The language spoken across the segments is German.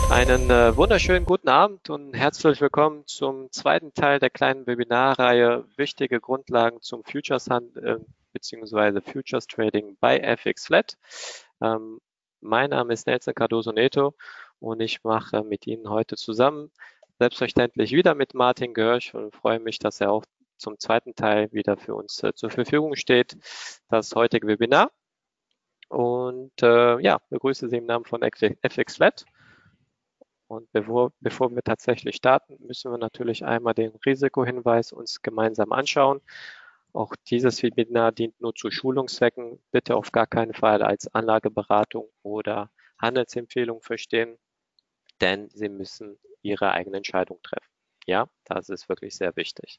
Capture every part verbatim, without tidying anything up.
Einen äh, wunderschönen guten Abend und herzlich willkommen zum zweiten Teil der kleinen Webinarreihe Wichtige Grundlagen zum Futures-Handel äh, bzw. Futures Trading bei F X Flat. Ähm, mein Name ist Nelson Cardoso Neto und ich mache mit Ihnen heute zusammen selbstverständlich wieder mit Martin Görsch und freue mich, dass er auch zum zweiten Teil wieder für uns äh, zur Verfügung steht, das heutige Webinar. Und äh, ja, begrüße Sie im Namen von F X Flat. Und bevor, bevor wir tatsächlich starten, müssen wir natürlich einmal den Risikohinweis uns gemeinsam anschauen. Auch dieses Webinar dient nur zu Schulungszwecken. Bitte auf gar keinen Fall als Anlageberatung oder Handelsempfehlung verstehen, denn Sie müssen Ihre eigene Entscheidung treffen. Ja, das ist wirklich sehr wichtig.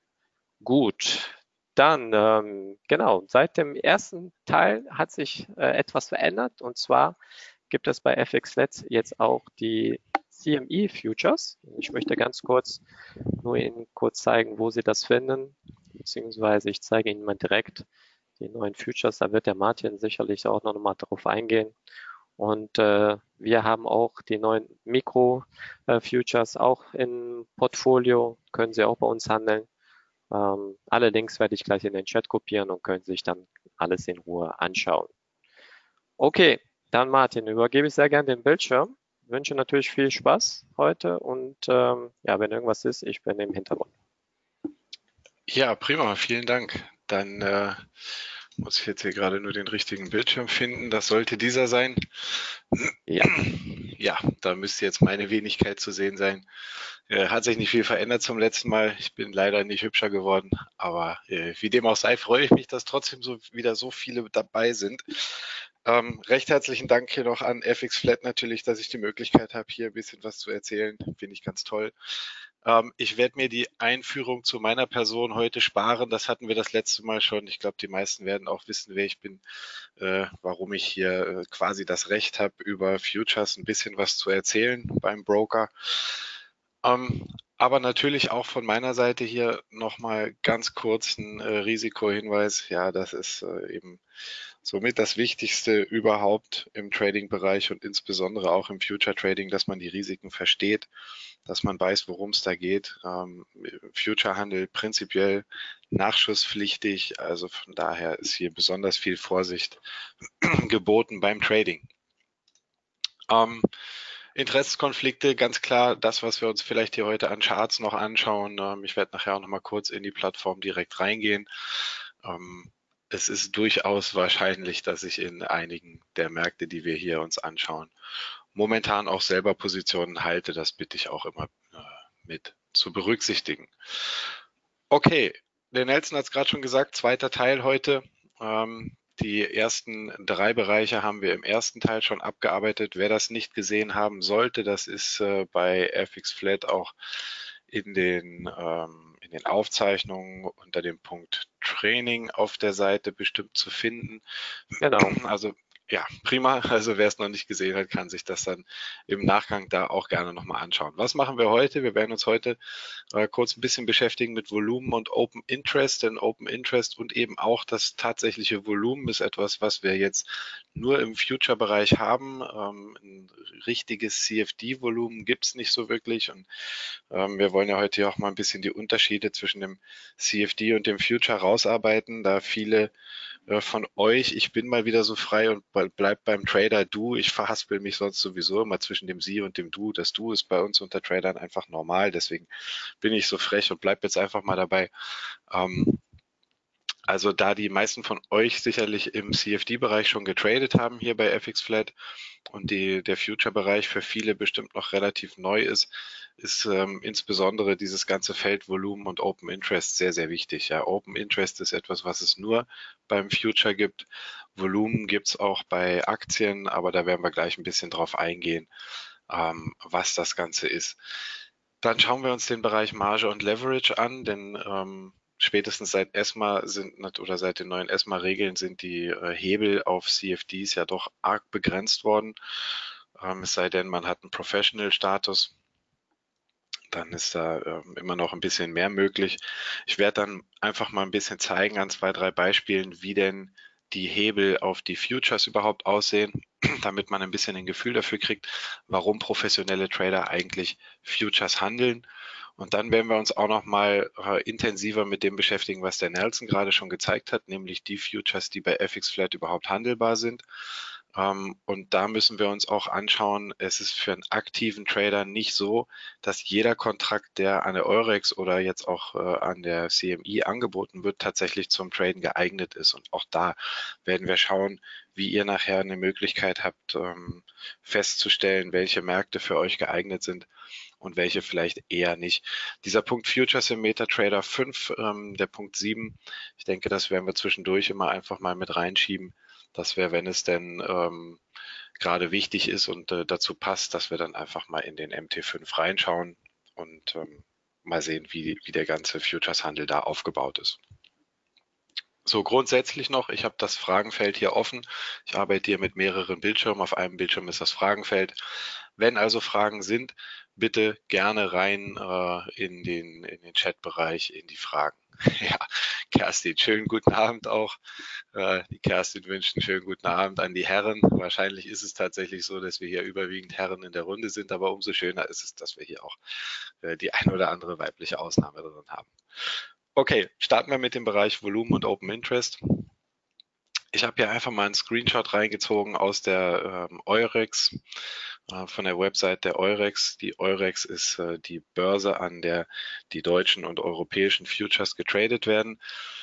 Gut, dann ähm, genau, seit dem ersten Teil hat sich äh, etwas verändert, und zwar gibt es bei F X Flat jetzt auch die C M E Futures. Ich möchte ganz kurz nur Ihnen kurz zeigen, wo Sie das finden, beziehungsweise ich zeige Ihnen mal direkt die neuen Futures. Da wird der Martin sicherlich auch noch mal drauf eingehen. Und äh, wir haben auch die neuen Mikro-Futures äh, auch im Portfolio, können Sie auch bei uns handeln. Ähm, alle Links werde ich gleich in den Chat kopieren und können sich dann alles in Ruhe anschauen. Okay, dann Martin, übergebe ich sehr gern den Bildschirm. Wünsche natürlich viel Spaß heute und ähm, ja, wenn irgendwas ist, ich bin im Hintergrund. Ja, prima, vielen Dank. Dann äh, muss ich jetzt hier gerade nur den richtigen Bildschirm finden. Das sollte dieser sein. Ja. Ja, da müsste jetzt meine Wenigkeit zu sehen sein. Äh, hat sich nicht viel verändert zum letzten Mal. Ich bin leider nicht hübscher geworden, aber äh, wie dem auch sei, freue ich mich, dass trotzdem so wieder so viele dabei sind. Ähm, recht herzlichen Dank hier noch an F X Flat natürlich, dass ich die Möglichkeit habe, hier ein bisschen was zu erzählen. Finde ich ganz toll. Ähm, ich werde mir die Einführung zu meiner Person heute sparen. Das hatten wir das letzte Mal schon. Ich glaube, die meisten werden auch wissen, wer ich bin, äh, warum ich hier äh, quasi das Recht habe, über Futures ein bisschen was zu erzählen beim Broker. Ähm, aber natürlich auch von meiner Seite hier nochmal ganz kurz ein äh, Risikohinweis. Ja, das ist äh, eben somit das Wichtigste überhaupt im Trading-Bereich und insbesondere auch im Future-Trading, dass man die Risiken versteht, dass man weiß, worum es da geht. Ähm, Future-Handel prinzipiell nachschusspflichtig, also von daher ist hier besonders viel Vorsicht geboten beim Trading. Ähm, Interessenskonflikte, ganz klar, das, was wir uns vielleicht hier heute an Charts noch anschauen. Ähm, ich werde nachher auch noch mal kurz in die Plattform direkt reingehen. Ähm, es ist durchaus wahrscheinlich, dass ich in einigen der Märkte, die wir hier uns anschauen, momentan auch selber Positionen halte. Das bitte ich auch immer äh, mit zu berücksichtigen. Okay, der Nelson hat es gerade schon gesagt, zweiter Teil heute. Ähm, die ersten drei Bereiche haben wir im ersten Teil schon abgearbeitet. Wer das nicht gesehen haben sollte, das ist äh, bei F X Flat auch in den, ähm, in den Aufzeichnungen unter dem Punkt Training auf der Seite bestimmt zu finden. Genau. Also ja, prima. Also wer es noch nicht gesehen hat, kann sich das dann im Nachgang da auch gerne nochmal anschauen. Was machen wir heute? Wir werden uns heute äh, kurz ein bisschen beschäftigen mit Volumen und Open Interest, denn Open Interest und eben auch das tatsächliche Volumen ist etwas, was wir jetzt nur im Future-Bereich haben. Ähm, ein richtiges C F D-Volumen gibt es nicht so wirklich und ähm, wir wollen ja heute auch mal ein bisschen die Unterschiede zwischen dem C F D und dem Future rausarbeiten, da viele äh, von euch, ich bin mal wieder so frei und bleib beim Trader Du. Ich verhaspel mich sonst sowieso immer zwischen dem Sie und dem Du. Das Du ist bei uns unter Tradern einfach normal, deswegen bin ich so frech und bleib jetzt einfach mal dabei. Ähm, also da die meisten von euch sicherlich im C F D-Bereich schon getradet haben hier bei F X Flat und die, der Future-Bereich für viele bestimmt noch relativ neu ist, ist ähm, insbesondere dieses ganze Feld Volumen und Open Interest sehr, sehr wichtig. Ja, Open Interest ist etwas, was es nur beim Future gibt. Volumen gibt es auch bei Aktien, aber da werden wir gleich ein bisschen drauf eingehen, ähm, was das Ganze ist. Dann schauen wir uns den Bereich Marge und Leverage an, denn ähm, spätestens seit ESMA sind oder seit den neuen ESMA-Regeln sind die äh, Hebel auf C F Ds ja doch arg begrenzt worden. Ähm, es sei denn, man hat einen Professional-Status, dann ist da ähm, immer noch ein bisschen mehr möglich. Ich werde dann einfach mal ein bisschen zeigen an zwei, drei Beispielen, wie denn die Hebel auf die Futures überhaupt aussehen, damit man ein bisschen ein Gefühl dafür kriegt, warum professionelle Trader eigentlich Futures handeln. Und dann werden wir uns auch noch mal äh, intensiver mit dem beschäftigen, was der Nelson gerade schon gezeigt hat, nämlich die Futures, die bei F X Flat überhaupt handelbar sind. Ähm, und da müssen wir uns auch anschauen, es ist für einen aktiven Trader nicht so, dass jeder Kontrakt, der an der Eurex oder jetzt auch äh, an der C M E angeboten wird, tatsächlich zum Traden geeignet ist. Und auch da werden wir schauen, wie ihr nachher eine Möglichkeit habt, ähm, festzustellen, welche Märkte für euch geeignet sind und welche vielleicht eher nicht. Dieser Punkt Futures im MetaTrader fünf, ähm, der Punkt sieben, ich denke, das werden wir zwischendurch immer einfach mal mit reinschieben. Das wäre, wenn es denn ähm, gerade wichtig ist und äh, dazu passt, dass wir dann einfach mal in den M T fünf reinschauen und ähm, mal sehen, wie, wie der ganze Futures-Handel da aufgebaut ist. So, grundsätzlich noch, ich habe das Fragenfeld hier offen. Ich arbeite hier mit mehreren Bildschirmen. Auf einem Bildschirm ist das Fragenfeld. Wenn also Fragen sind, bitte gerne rein äh, in den, in den Chatbereich, in die Fragen. Ja, Kerstin, schönen guten Abend auch. Äh, die Kerstin wünscht einen schönen guten Abend an die Herren. Wahrscheinlich ist es tatsächlich so, dass wir hier überwiegend Herren in der Runde sind, aber umso schöner ist es, dass wir hier auch äh, die ein oder andere weibliche Ausnahme drin haben. Okay, starten wir mit dem Bereich Volumen und Open Interest. Ich habe hier einfach mal einen Screenshot reingezogen aus der ähm, Eurex, äh, von der Website der Eurex. Die Eurex ist äh, die Börse, an der die deutschen und europäischen Futures getradet werden.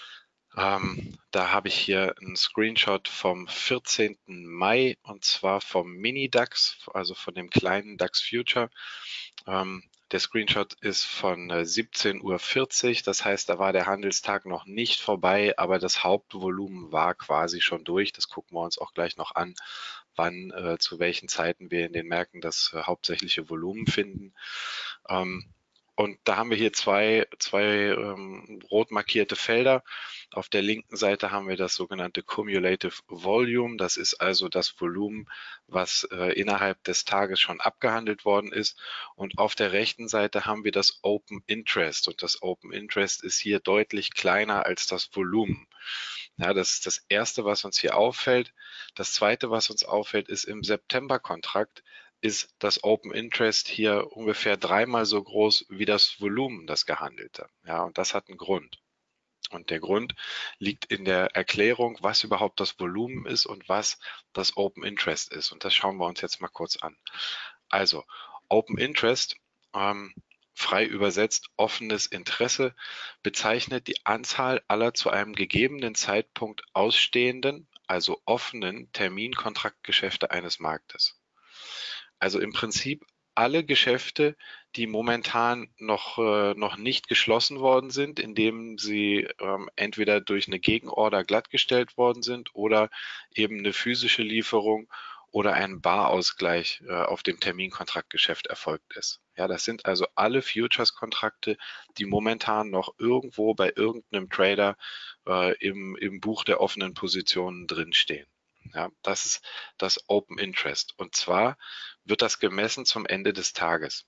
Ähm, da habe ich hier einen Screenshot vom vierzehnten Mai und zwar vom Mini-DAX, also von dem kleinen DAX Future. Ähm, der Screenshot ist von äh, siebzehn Uhr vierzig, das heißt, da war der Handelstag noch nicht vorbei, aber das Hauptvolumen war quasi schon durch. Das gucken wir uns auch gleich noch an, wann, äh, zu welchen Zeiten wir in den Märkten das äh, hauptsächliche Volumen finden. Ähm, und da haben wir hier zwei, zwei ähm, rot markierte Felder. Auf der linken Seite haben wir das sogenannte Cumulative Volume. Das ist also das Volumen, was äh, innerhalb des Tages schon abgehandelt worden ist. Und auf der rechten Seite haben wir das Open Interest. Und das Open Interest ist hier deutlich kleiner als das Volumen. Ja, das ist das Erste, was uns hier auffällt. Das Zweite, was uns auffällt, ist im September-Kontrakt ist das Open Interest hier ungefähr dreimal so groß wie das Volumen, das gehandelte. Ja, und das hat einen Grund. Und der Grund liegt in der Erklärung, was überhaupt das Volumen ist und was das Open Interest ist. Und das schauen wir uns jetzt mal kurz an. Also, Open Interest, ähm, frei übersetzt offenes Interesse, bezeichnet die Anzahl aller zu einem gegebenen Zeitpunkt ausstehenden, also offenen Terminkontraktgeschäfte eines Marktes. Also im Prinzip alle Geschäfte, die momentan noch, äh, noch nicht geschlossen worden sind, indem sie ähm, entweder durch eine Gegenorder glattgestellt worden sind oder eben eine physische Lieferung oder ein Barausgleich äh, auf dem Terminkontraktgeschäft erfolgt ist. Ja, das sind also alle Futures-Kontrakte, die momentan noch irgendwo bei irgendeinem Trader äh, im, im Buch der offenen Positionen drinstehen. Ja, das ist das Open Interest. Und zwar wird das gemessen zum Ende des Tages.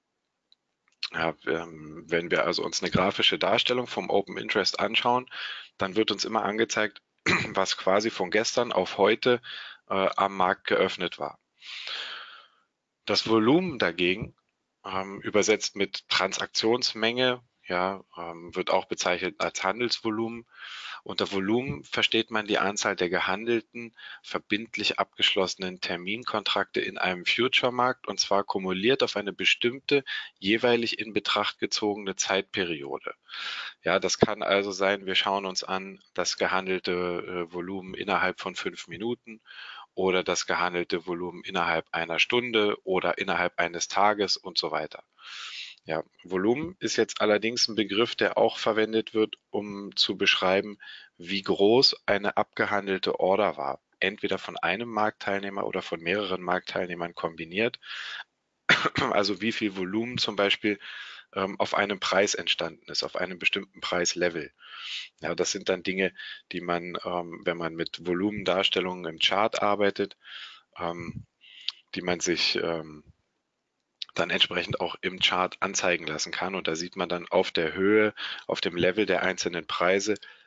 Ja, wenn wir also uns eine grafische Darstellung vom Open Interest anschauen, dann wird uns immer angezeigt, was quasi von gestern auf heute äh, am Markt geöffnet war. Das Volumen dagegen, ähm, übersetzt mit Transaktionsmenge, ja, ähm, wird auch bezeichnet als Handelsvolumen. Unter Volumen versteht man die Anzahl der gehandelten, verbindlich abgeschlossenen Terminkontrakte in einem Future-Markt und zwar kumuliert auf eine bestimmte, jeweilig in Betracht gezogene Zeitperiode. Ja, das kann also sein, wir schauen uns an das gehandelte äh, Volumen innerhalb von fünf Minuten oder das gehandelte Volumen innerhalb einer Stunde oder innerhalb eines Tages und so weiter. Ja, Volumen ist jetzt allerdings ein Begriff, der auch verwendet wird, um zu beschreiben, wie groß eine abgehandelte Order war. Entweder von einem Marktteilnehmer oder von mehreren Marktteilnehmern kombiniert. Also wie viel Volumen zum Beispiel ähm, auf einem Preis entstanden ist, auf einem bestimmten Preislevel. Ja, das sind dann Dinge, die man, ähm, wenn man mit Volumendarstellungen im Chart arbeitet, ähm, die man sich ähm, dann entsprechend auch im Chart anzeigen lassen kann. Und da sieht man dann auf der Höhe, auf dem Level der einzelnen Preise,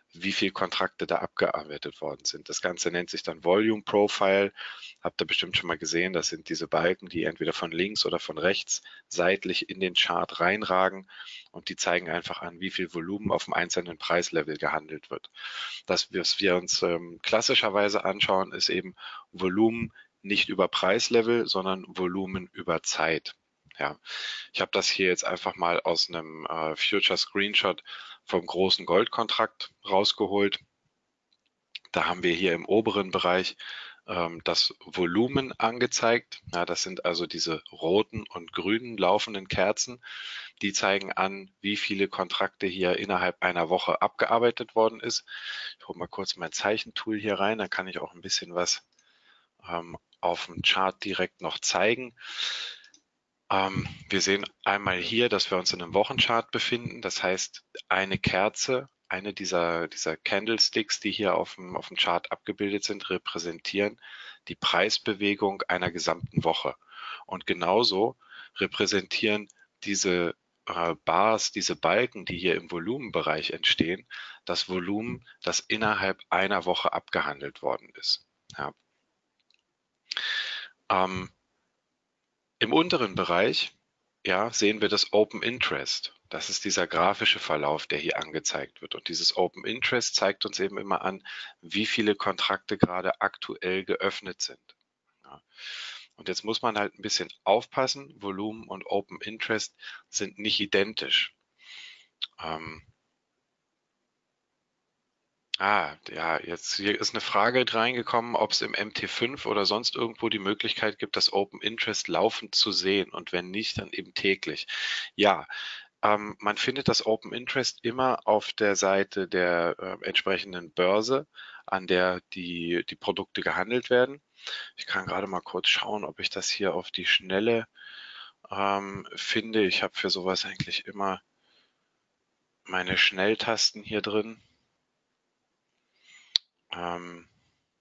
wie viele Kontrakte da abgearbeitet worden sind. Das Ganze nennt sich dann Volume Profile. Habt ihr bestimmt schon mal gesehen, das sind diese Balken, die entweder von links oder von rechts seitlich in den Chart reinragen und die zeigen einfach an, wie viel Volumen auf dem einzelnen Preislevel gehandelt wird. Das, was wir uns ähm, klassischerweise anschauen, ist eben Volumen nicht über Preislevel, sondern Volumen über Zeit. Ja, ich habe das hier jetzt einfach mal aus einem äh, Future Screenshot vom großen Goldkontrakt rausgeholt. Da haben wir hier im oberen Bereich ähm, das Volumen angezeigt. Ja, das sind also diese roten und grünen laufenden Kerzen. Die zeigen an, wie viele Kontrakte hier innerhalb einer Woche abgearbeitet worden ist. Ich hole mal kurz mein Zeichentool hier rein, dann kann ich auch ein bisschen was ähm, auf dem Chart direkt noch zeigen. Ähm, wir sehen einmal hier, dass wir uns in einem Wochenchart befinden. Das heißt, eine Kerze, eine dieser, dieser Candlesticks, die hier auf dem, auf dem Chart abgebildet sind, repräsentieren die Preisbewegung einer gesamten Woche. Und genauso repräsentieren diese äh, Bars, diese Balken, die hier im Volumenbereich entstehen, das Volumen, das innerhalb einer Woche abgehandelt worden ist. Ja. Ähm, Im unteren Bereich, ja, sehen wir das Open Interest. Das ist dieser grafische Verlauf, der hier angezeigt wird. Und dieses Open Interest zeigt uns eben immer an, wie viele Kontrakte gerade aktuell geöffnet sind. Ja. Und jetzt muss man halt ein bisschen aufpassen. Volumen und Open Interest sind nicht identisch. Ähm, Ah, ja, jetzt hier ist eine Frage reingekommen, ob es im M T fünf oder sonst irgendwo die Möglichkeit gibt, das Open Interest laufend zu sehen und wenn nicht, dann eben täglich. Ja, ähm, man findet das Open Interest immer auf der Seite der äh, entsprechenden Börse, an der die, die Produkte gehandelt werden. Ich kann gerade mal kurz schauen, ob ich das hier auf die Schnelle ähm, finde. Ich habe für sowas eigentlich immer meine Schnelltasten hier drin. Ähm,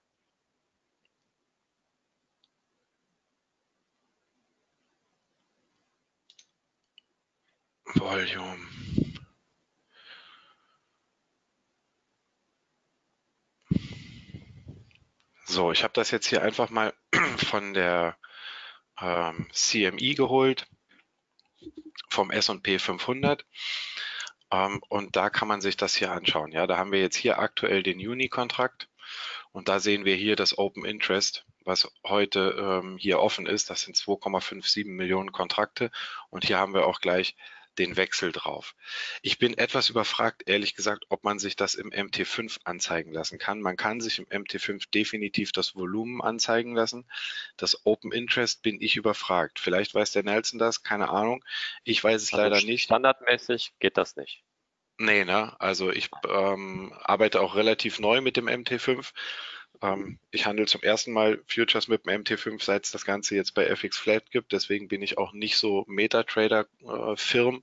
Volume. So, ich habe das jetzt hier einfach mal von der ähm, C M E geholt, vom S und P fünfhundert. Ähm, und da kann man sich das hier anschauen. Ja, da haben wir jetzt hier aktuell den Juni-Kontrakt und da sehen wir hier das Open Interest, was heute ähm, hier offen ist. Das sind zwei Komma siebenundfünfzig Millionen Kontrakte und hier haben wir auch gleich den Wechsel drauf. Ich bin etwas überfragt, ehrlich gesagt, ob man sich das im M T fünf anzeigen lassen kann. Man kann sich im M T fünf definitiv das Volumen anzeigen lassen. Das Open Interest bin ich überfragt. Vielleicht weiß der Nelson das, keine Ahnung. Ich weiß es Also leider nicht. standardmäßig geht das nicht. Nee, ne? Also ich ähm, arbeite auch relativ neu mit dem M T fünf. Ähm, ich handle zum ersten Mal Futures mit dem M T fünf, seit es das Ganze jetzt bei F X Flat gibt. Deswegen bin ich auch nicht so Metatrader-Firm.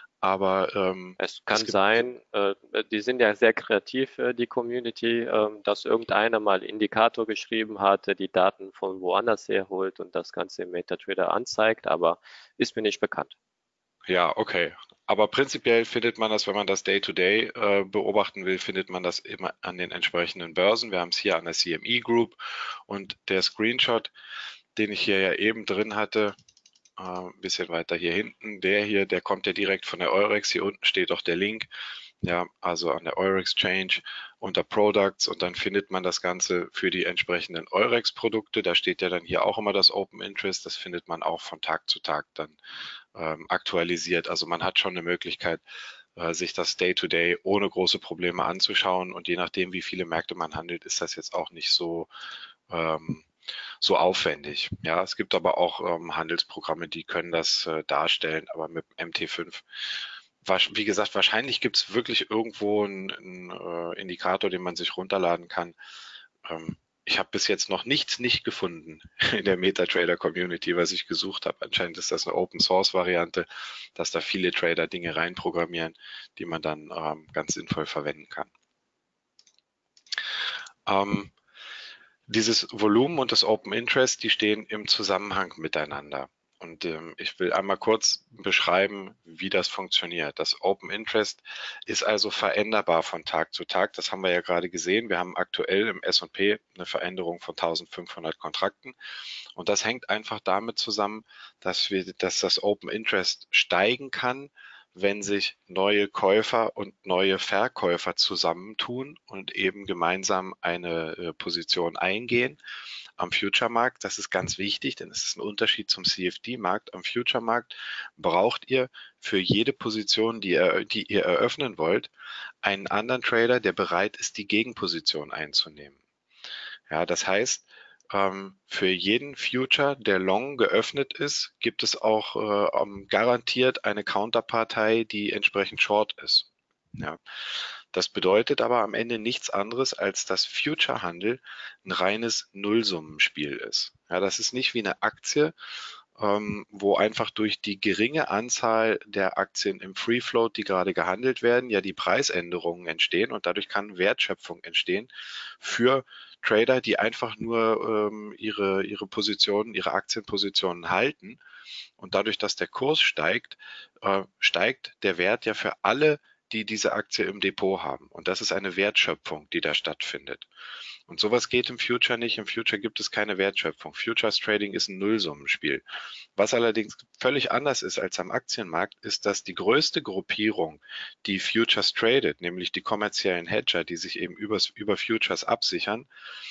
Aber ähm, Es es kann gibt, sein, äh, die sind ja sehr kreativ, äh, die Community, ähm, dass irgendeiner mal Indikator geschrieben hat, der die Daten von woanders herholt und das Ganze im MetaTrader anzeigt, aber ist mir nicht bekannt. ja, okay. Aber prinzipiell findet man das, wenn man das Day-to-Day äh, beobachten will, findet man das immer an den entsprechenden Börsen. Wir haben es hier an der C M E Group und der Screenshot, den ich hier ja eben drin hatte, äh, ein bisschen weiter hier hinten, der hier, der kommt ja direkt von der Eurex. Hier unten steht auch der Link. Ja, also an der Eurex-Change unter Products und dann findet man das Ganze für die entsprechenden Eurex-Produkte. Da steht ja dann hier auch immer das Open Interest. Das findet man auch von Tag zu Tag dann ähm, aktualisiert. Also man hat schon eine Möglichkeit, äh, sich das Day-to-Day ohne große Probleme anzuschauen und je nachdem, wie viele Märkte man handelt, ist das jetzt auch nicht so ähm, so aufwendig. Ja, es gibt aber auch ähm, Handelsprogramme, die können das äh, darstellen, aber mit M T fünf, wie gesagt, wahrscheinlich gibt es wirklich irgendwo einen, einen äh, Indikator, den man sich runterladen kann. Ähm, ich habe bis jetzt noch nichts nicht gefunden in der MetaTrader Community, was ich gesucht habe. Anscheinend ist das eine Open Source Variante, dass da viele Trader Dinge reinprogrammieren, die man dann ähm, ganz sinnvoll verwenden kann. Ähm, Dieses Volumen und das Open Interest, die stehen im Zusammenhang miteinander. Und ähm, ich will einmal kurz beschreiben, wie das funktioniert. Das Open Interest ist also veränderbar von Tag zu Tag. Das haben wir ja gerade gesehen. Wir haben aktuell im S und P eine Veränderung von eintausendfünfhundert Kontrakten. Und das hängt einfach damit zusammen, dass wir, dass das Open Interest steigen kann, wenn sich neue Käufer und neue Verkäufer zusammentun und eben gemeinsam eine äh, Position eingehen am Future-Markt. Das ist ganz wichtig, denn es ist ein Unterschied zum C F D-Markt. Am Future-Markt braucht ihr für jede Position, die ihr, die ihr eröffnen wollt, einen anderen Trader, der bereit ist, die Gegenposition einzunehmen. Ja, das heißt, ähm, für jeden Future, der long geöffnet ist, gibt es auch äh, um, garantiert eine Counterpartei, die entsprechend short ist. Ja. Das bedeutet aber am Ende nichts anderes, als dass Future-Handel ein reines Nullsummenspiel ist. Ja, das ist nicht wie eine Aktie, ähm, wo einfach durch die geringe Anzahl der Aktien im Free Float, die gerade gehandelt werden, ja die Preisänderungen entstehen und dadurch kann Wertschöpfung entstehen für Trader, die einfach nur ähm, ihre, ihre Positionen, ihre Aktienpositionen halten. Und dadurch, dass der Kurs steigt, äh, steigt der Wert ja für alle, die diese Aktie im Depot haben. Und das ist eine Wertschöpfung, die da stattfindet. Und sowas geht im Future nicht. Im Future gibt es keine Wertschöpfung. Futures Trading ist ein Nullsummenspiel. Was allerdings völlig anders ist als am Aktienmarkt, ist, dass die größte Gruppierung, die Futures tradet, nämlich die kommerziellen Hedger, die sich eben übers, über Futures absichern,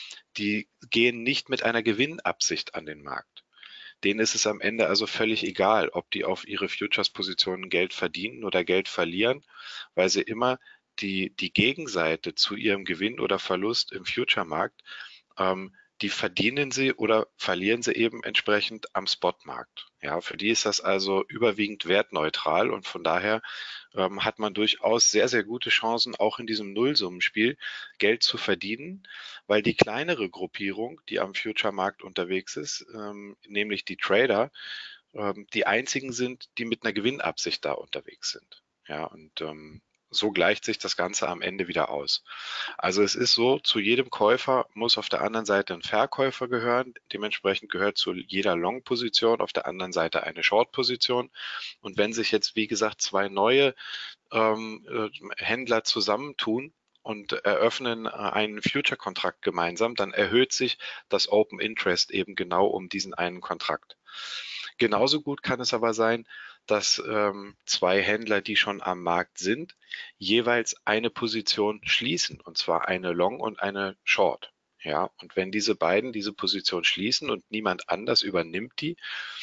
die gehen nicht mit einer Gewinnabsicht an den Markt. Denen ist es am Ende also völlig egal, ob die auf ihre Futures-Positionen Geld verdienen oder Geld verlieren, weil sie immer die, die Gegenseite zu ihrem Gewinn oder Verlust im Future-Markt, ähm, die verdienen sie oder verlieren sie eben entsprechend am Spot-Markt. Ja, für die ist das also überwiegend wertneutral und von daher ähm, hat man durchaus sehr, sehr gute Chancen, auch in diesem Nullsummenspiel Geld zu verdienen, weil die kleinere Gruppierung, die am Future-Markt unterwegs ist, ähm, nämlich die Trader, ähm, die einzigen sind, die mit einer Gewinnabsicht da unterwegs sind. Ja, und ähm, so gleicht sich das Ganze am Ende wieder aus. Also es ist so, zu jedem Käufer muss auf der anderen Seite ein Verkäufer gehören. Dementsprechend gehört zu jeder Long-Position auf der anderen Seite eine Short-Position. Und wenn sich jetzt, wie gesagt, zwei neue ähm, äh, Händler zusammentun und eröffnen einen Future-Kontrakt gemeinsam, dann erhöht sich das Open Interest eben genau um diesen einen Kontrakt. Genauso gut kann es aber sein, dass ähm, zwei Händler, die schon am Markt sind, jeweils eine Position schließen, und zwar eine Long und eine Short. Ja, und wenn diese beiden diese Position schließen und niemand anders übernimmt die,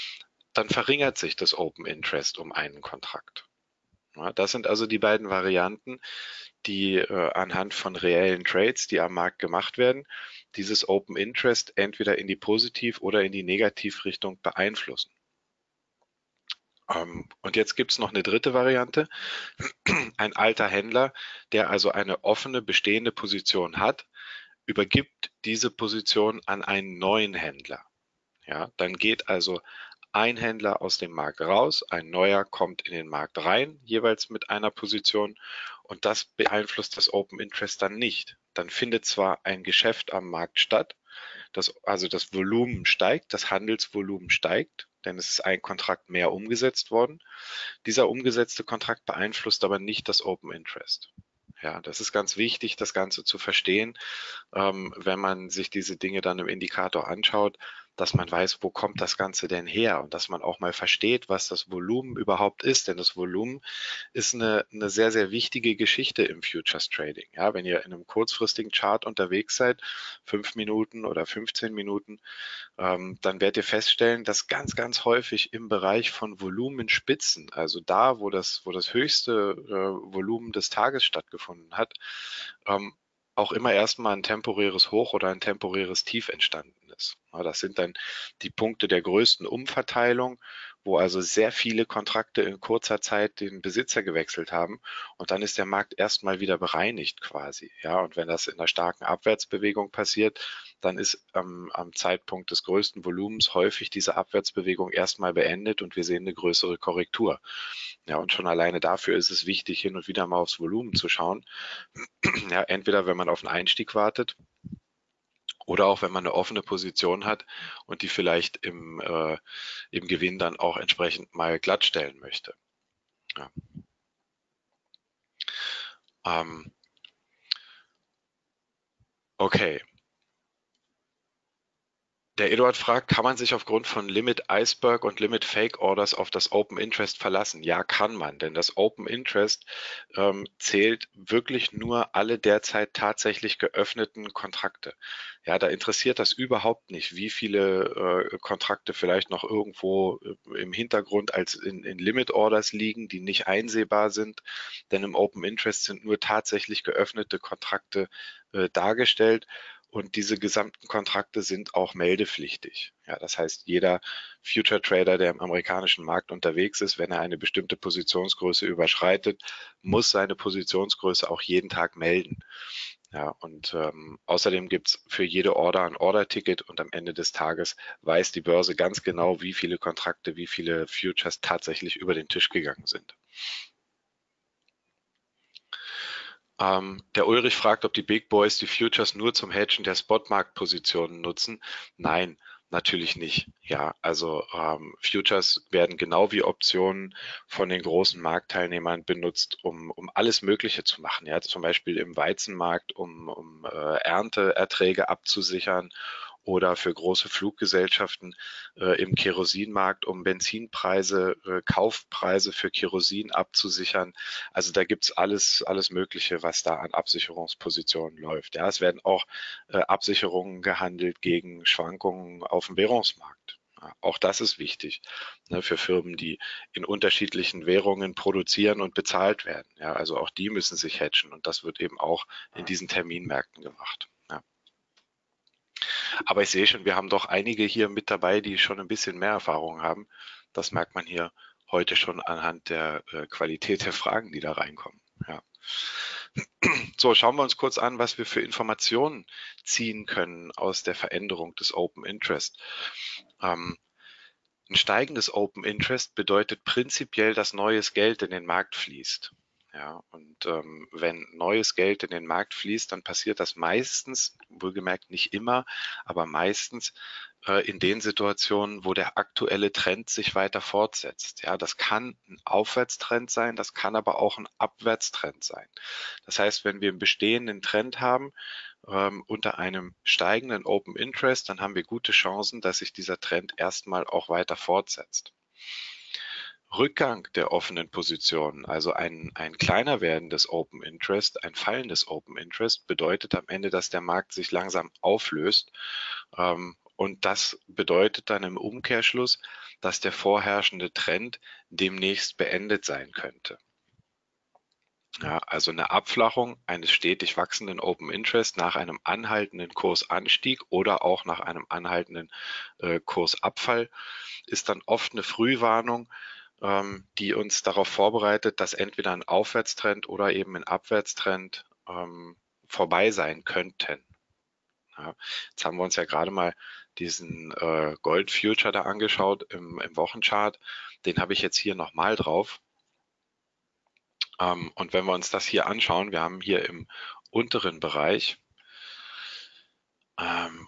dann verringert sich das Open Interest um einen Kontrakt. Ja, das sind also die beiden Varianten, die äh, anhand von reellen Trades, die am Markt gemacht werden, dieses Open Interest entweder in die Positiv- oder in die Negativrichtung beeinflussen. Ähm, und jetzt gibt es noch eine dritte Variante. Ein alter Händler, der also eine offene bestehende Position hat, übergibt diese Position an einen neuen Händler. Ja, dann geht also ein Händler aus dem Markt raus, ein neuer kommt in den Markt rein, jeweils mit einer Position, und das beeinflusst das Open Interest dann nicht. Dann findet zwar ein Geschäft am Markt statt, das, also das Volumen steigt, das Handelsvolumen steigt, denn es ist ein Kontrakt mehr umgesetzt worden. Dieser umgesetzte Kontrakt beeinflusst aber nicht das Open Interest. Ja, das ist ganz wichtig, das Ganze zu verstehen, ähm, wenn man sich diese Dinge dann im Indikator anschaut, dass man weiß, wo kommt das Ganze denn her und dass man auch mal versteht, was das Volumen überhaupt ist. Denn das Volumen ist eine, eine sehr, sehr wichtige Geschichte im Futures Trading. Ja, wenn ihr in einem kurzfristigen Chart unterwegs seid, fünf Minuten oder fünfzehn Minuten, ähm, dann werdet ihr feststellen, dass ganz, ganz häufig im Bereich von Volumenspitzen, also da, wo das, wo das höchste äh, Volumen des Tages stattgefunden hat, ähm, auch immer erstmal ein temporäres Hoch oder ein temporäres Tief entstanden ist. Ja, das sind dann die Punkte der größten Umverteilung, wo also sehr viele Kontrakte in kurzer Zeit den Besitzer gewechselt haben und dann ist der Markt erstmal wieder bereinigt quasi. Ja, und wenn das in einer starken Abwärtsbewegung passiert, dann ist ähm, am Zeitpunkt des größten Volumens häufig diese Abwärtsbewegung erstmal beendet und wir sehen eine größere Korrektur. Ja, und schon alleine dafür ist es wichtig, hin und wieder mal aufs Volumen zu schauen. Ja, entweder wenn man auf einen Einstieg wartet Oder auch wenn man eine offene Position hat und die vielleicht im, äh, im Gewinn dann auch entsprechend mal glattstellen möchte. Ja. Ähm, okay. Der Eduard fragt, kann man sich aufgrund von Limit Iceberg und Limit Fake Orders auf das Open Interest verlassen? Ja, kann man, denn das Open Interest ähm, zählt wirklich nur alle derzeit tatsächlich geöffneten Kontrakte. Ja, da interessiert das überhaupt nicht, wie viele äh, Kontrakte vielleicht noch irgendwo im Hintergrund als in, in Limit Orders liegen, die nicht einsehbar sind, denn im Open Interest sind nur tatsächlich geöffnete Kontrakte äh, dargestellt. Und diese gesamten Kontrakte sind auch meldepflichtig. Ja, das heißt, jeder Future Trader, der im amerikanischen Markt unterwegs ist, wenn er eine bestimmte Positionsgröße überschreitet, muss seine Positionsgröße auch jeden Tag melden. Ja, und ähm, außerdem gibt's für jede Order ein Order-Ticket und am Ende des Tages weiß die Börse ganz genau, wie viele Kontrakte, wie viele Futures tatsächlich über den Tisch gegangen sind. Ähm, der Ulrich fragt, ob die Big Boys die Futures nur zum Hedgen der Spotmarktpositionen nutzen. Nein, natürlich nicht. Ja, also ähm, Futures werden genau wie Optionen von den großen Marktteilnehmern benutzt, um, um alles Mögliche zu machen. Ja, zum Beispiel im Weizenmarkt, um, um äh, Ernteerträge abzusichern oder für große Fluggesellschaften äh, im Kerosinmarkt, um Benzinpreise, äh, Kaufpreise für Kerosin abzusichern. Also da gibt's alles, alles Mögliche, was da an Absicherungspositionen läuft. Ja, es werden auch äh, Absicherungen gehandelt gegen Schwankungen auf dem Währungsmarkt. Ja, auch das ist wichtig, ne, für Firmen, die in unterschiedlichen Währungen produzieren und bezahlt werden. Ja, also auch die müssen sich hedgen und das wird eben auch in diesen Terminmärkten gemacht. Ja. Aber ich sehe schon, wir haben doch einige hier mit dabei, die schon ein bisschen mehr Erfahrung haben. Das merkt man hier heute schon anhand der äh, Qualität der Fragen, die da reinkommen. Ja. So, schauen wir uns kurz an, was wir für Informationen ziehen können aus der Veränderung des Open Interest. Ähm, ein steigendes Open Interest bedeutet prinzipiell, dass neues Geld in den Markt fließt. Ja, und ähm, wenn neues Geld in den Markt fließt, dann passiert das meistens, wohlgemerkt nicht immer, aber meistens äh, in den Situationen, wo der aktuelle Trend sich weiter fortsetzt. Ja, das kann ein Aufwärtstrend sein, das kann aber auch ein Abwärtstrend sein. Das heißt, wenn wir einen bestehenden Trend haben, ähm, unter einem steigenden Open Interest, dann haben wir gute Chancen, dass sich dieser Trend erstmal auch weiter fortsetzt. Rückgang der offenen Positionen, also ein, ein kleiner werdendes Open Interest, ein fallendes Open Interest, bedeutet am Ende, dass der Markt sich langsam auflöst. Ähm, und das bedeutet dann im Umkehrschluss, dass der vorherrschende Trend demnächst beendet sein könnte. Ja, also eine Abflachung eines stetig wachsenden Open Interest nach einem anhaltenden Kursanstieg oder auch nach einem anhaltenden äh, Kursabfall ist dann oft eine Frühwarnung, ähm, die uns darauf vorbereitet, dass entweder ein Aufwärtstrend oder eben ein Abwärtstrend ähm, vorbei sein könnten. Ja, jetzt haben wir uns ja gerade mal diesen äh, Gold Future da angeschaut im, im Wochenchart. Den habe ich jetzt hier nochmal drauf. Ähm, und wenn wir uns das hier anschauen, wir haben hier im unteren Bereich ähm,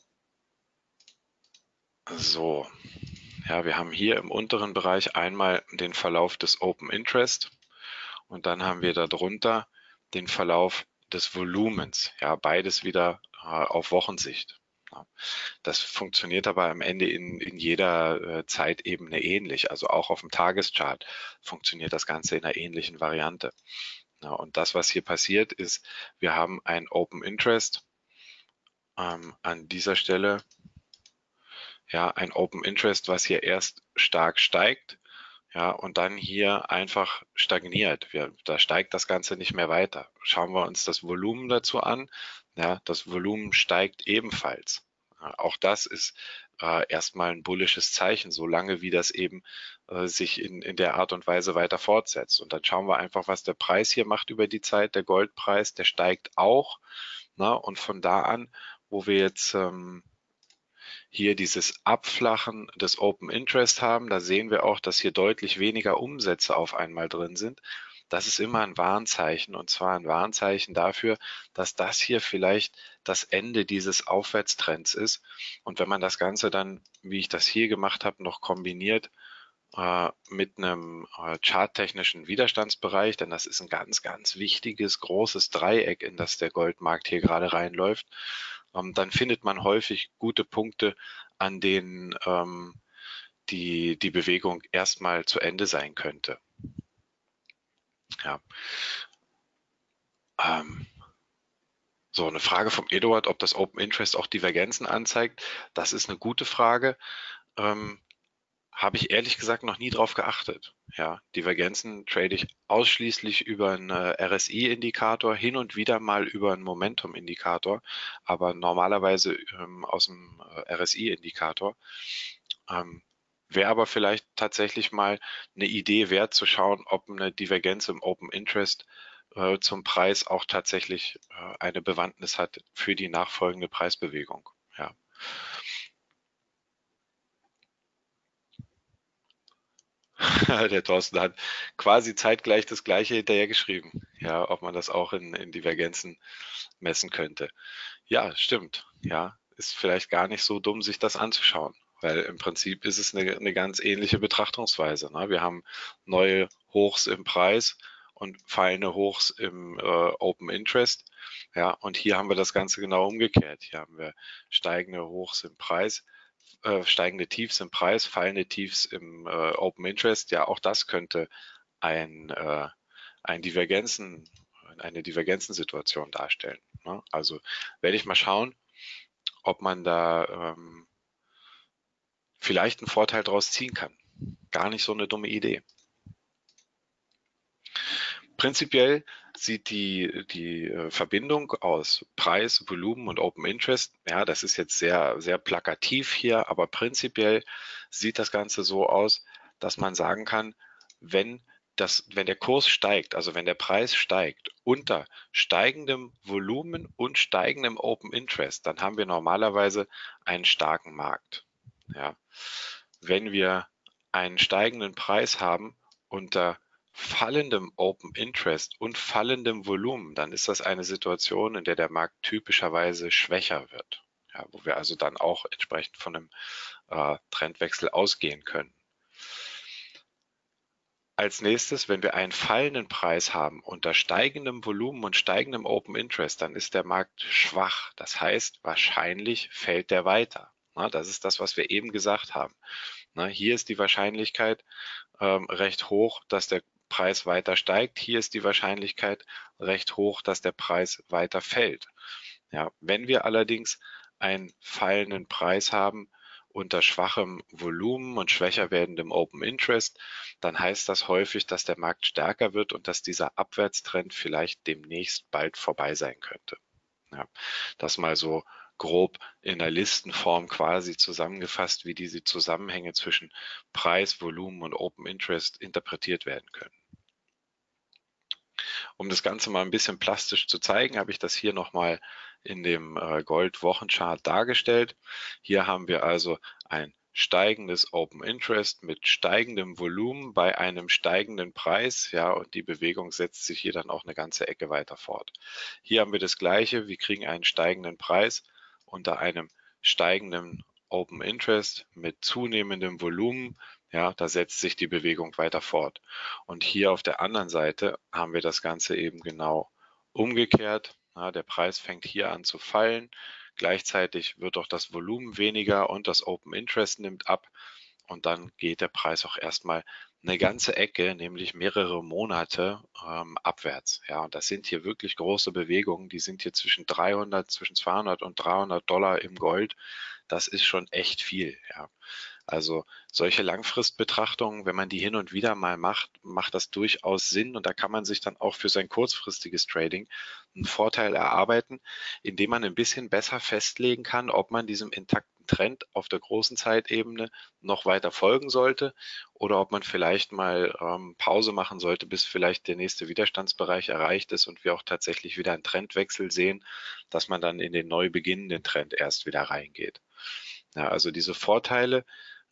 so, ja, wir haben hier im unteren Bereich einmal den Verlauf des Open Interest und dann haben wir darunter den Verlauf des Volumens. Ja, beides wieder äh, auf Wochensicht. Ja, das funktioniert aber am Ende in, in jeder äh, Zeitebene ähnlich. Also auch auf dem Tageschart funktioniert das Ganze in einer ähnlichen Variante. Ja, und das, was hier passiert, ist, wir haben ein Open Interest ähm, an dieser Stelle. Ja, ein Open Interest, was hier erst stark steigt, ja, und dann hier einfach stagniert. Wir, da steigt das Ganze nicht mehr weiter. Schauen wir uns das Volumen dazu an. Ja, das Volumen steigt ebenfalls. Ja, auch das ist äh, erstmal ein bullisches Zeichen, solange wie das eben äh, sich in, in der Art und Weise weiter fortsetzt. Und dann schauen wir einfach, was der Preis hier macht über die Zeit. Der Goldpreis, der steigt auch. Na, und von da an, wo wir jetzt ähm, hier dieses Abflachen des Open Interest haben. Da sehen wir auch, dass hier deutlich weniger Umsätze auf einmal drin sind. das ist immer ein Warnzeichen, und zwar ein Warnzeichen dafür, dass das hier vielleicht das Ende dieses Aufwärtstrends ist. Und wenn man das Ganze dann, wie ich das hier gemacht habe, noch kombiniert äh, mit einem äh, charttechnischen Widerstandsbereich, denn das ist ein ganz, ganz wichtiges, großes Dreieck, in das der Goldmarkt hier gerade reinläuft, ähm, dann findet man häufig gute Punkte, an denen ähm, die, die Bewegung erstmal zu Ende sein könnte. Ja. Ähm, so, eine Frage vom Eduard, ob das Open Interest auch Divergenzen anzeigt. Das ist eine gute Frage. Ähm, Habe ich ehrlich gesagt noch nie drauf geachtet. Ja, Divergenzen trade ich ausschließlich über einen äh, R S I-Indikator, hin und wieder mal über einen Momentum-Indikator, aber normalerweise ähm, aus dem äh, R S I-Indikator. Ähm, Wäre aber vielleicht tatsächlich mal eine Idee wert zu schauen, ob eine Divergenz im Open Interest äh, zum Preis auch tatsächlich äh, eine Bewandtnis hat für die nachfolgende Preisbewegung. Ja. Der Thorsten hat quasi zeitgleich das Gleiche hinterher geschrieben. Ja, ob man das auch in, in Divergenzen messen könnte. Ja, stimmt. Ja, ist vielleicht gar nicht so dumm, sich das anzuschauen, weil im Prinzip ist es eine, eine ganz ähnliche Betrachtungsweise. Ne? Wir haben neue Hochs im Preis und fallende Hochs im äh, Open Interest. Ja, und hier haben wir das Ganze genau umgekehrt. Hier haben wir steigende Hochs im Preis, äh, steigende Tiefs im Preis, fallende Tiefs im äh, Open Interest. Ja, auch das könnte ein, äh, ein Divergenzen, eine Divergenzensituation darstellen. Ne? Also werde ich mal schauen, ob man da ähm, vielleicht einen Vorteil daraus ziehen kann. Gar nicht so eine dumme Idee. Prinzipiell sieht die, die äh, Verbindung aus Preis, Volumen und Open Interest, ja, das ist jetzt sehr, sehr plakativ hier, aber prinzipiell sieht das Ganze so aus, dass man sagen kann, wenn das, wenn der Kurs steigt, also wenn der Preis steigt unter steigendem Volumen und steigendem Open Interest, dann haben wir normalerweise einen starken Markt. Ja. Wenn wir einen steigenden Preis haben unter fallendem Open Interest und fallendem Volumen, dann ist das eine Situation, in der der Markt typischerweise schwächer wird, ja, wo wir also dann auch entsprechend von einem äh, Trendwechsel ausgehen können. Als nächstes, wenn wir einen fallenden Preis haben unter steigendem Volumen und steigendem Open Interest, dann ist der Markt schwach. Das heißt, wahrscheinlich fällt der weiter. Na, das ist das, was wir eben gesagt haben. Na, hier ist die Wahrscheinlichkeit ähm, recht hoch, dass der Preis weiter steigt. Hier ist die Wahrscheinlichkeit recht hoch, dass der Preis weiter fällt. Ja, wenn wir allerdings einen fallenden Preis haben unter schwachem Volumen und schwächer werdendem Open Interest, dann heißt das häufig, dass der Markt stärker wird und dass dieser Abwärtstrend vielleicht demnächst bald vorbei sein könnte. Ja, das mal so grob in der Listenform quasi zusammengefasst, wie diese Zusammenhänge zwischen Preis, Volumen und Open Interest interpretiert werden können. Um das Ganze mal ein bisschen plastisch zu zeigen, habe ich das hier nochmal in dem äh, Gold-Wochenchart dargestellt. Hier haben wir also ein steigendes Open Interest mit steigendem Volumen bei einem steigenden Preis, ja, und die Bewegung setzt sich hier dann auch eine ganze Ecke weiter fort. Hier haben wir das Gleiche, wir kriegen einen steigenden Preis unter einem steigenden Open Interest mit zunehmendem Volumen, ja, da setzt sich die Bewegung weiter fort. Und hier auf der anderen Seite haben wir das Ganze eben genau umgekehrt. Ja, der Preis fängt hier an zu fallen. Gleichzeitig wird auch das Volumen weniger und das Open Interest nimmt ab. Und dann geht der Preis auch erstmal eine ganze Ecke, nämlich mehrere Monate ähm, abwärts. Ja, und das sind hier wirklich große Bewegungen. Die sind hier zwischen dreihundert, zwischen zweihundert und dreihundert Dollar im Gold. Das ist schon echt viel. Ja. Also solche Langfristbetrachtungen, wenn man die hin und wieder mal macht, macht das durchaus Sinn und da kann man sich dann auch für sein kurzfristiges Trading einen Vorteil erarbeiten, indem man ein bisschen besser festlegen kann, ob man diesem intakten Trend auf der großen Zeitebene noch weiter folgen sollte oder ob man vielleicht mal ähm, Pause machen sollte, bis vielleicht der nächste Widerstandsbereich erreicht ist und wir auch tatsächlich wieder einen Trendwechsel sehen, dass man dann in den neu beginnenden Trend erst wieder reingeht. Ja, also diese Vorteile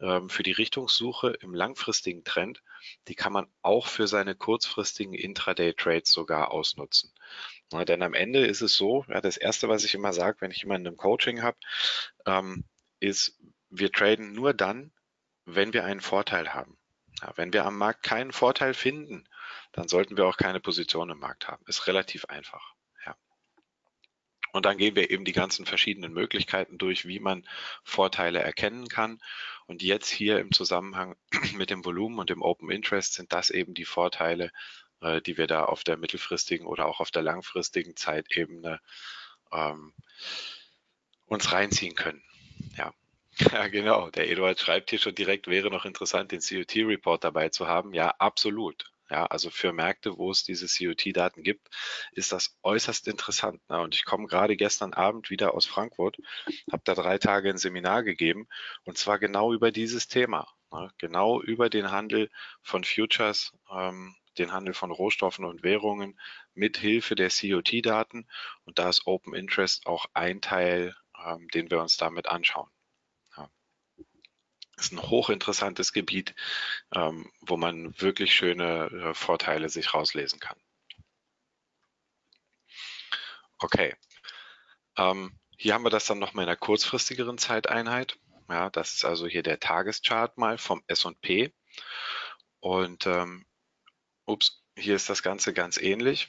ähm, für die Richtungssuche im langfristigen Trend, die kann man auch für seine kurzfristigen Intraday-Trades sogar ausnutzen. Na, denn am Ende ist es so, ja, das Erste, was ich immer sage, wenn ich jemanden im Coaching habe, ähm, ist, wir traden nur dann, wenn wir einen Vorteil haben. Ja, wenn wir am Markt keinen Vorteil finden, dann sollten wir auch keine Position im Markt haben. Ist relativ einfach. Ja. Und dann gehen wir eben die ganzen verschiedenen Möglichkeiten durch, wie man Vorteile erkennen kann. Und jetzt hier im Zusammenhang mit dem Volumen und dem Open Interest sind das eben die Vorteile, äh, die wir da auf der mittelfristigen oder auch auf der langfristigen Zeitebene ähm, uns reinziehen können. Ja. Ja, genau. Der Eduard schreibt hier schon direkt, wäre noch interessant, den C O T-Report dabei zu haben. Ja, absolut. Ja, also für Märkte, wo es diese C O T-Daten gibt, ist das äußerst interessant. Ne? Und ich komme gerade gestern Abend wieder aus Frankfurt, habe da drei Tage ein Seminar gegeben und zwar genau über dieses Thema. Ne? Genau über den Handel von Futures, ähm, den Handel von Rohstoffen und Währungen mit Hilfe der C O T-Daten. Und da ist Open Interest auch ein Teil, ähm, den wir uns damit anschauen. Ist ein hochinteressantes Gebiet, ähm, wo man wirklich schöne äh, Vorteile sich rauslesen kann. Okay, ähm, hier haben wir das dann nochmal in einer kurzfristigeren Zeiteinheit. Ja, das ist also hier der Tageschart mal vom S und P. Und ähm, ups, hier ist das Ganze ganz ähnlich.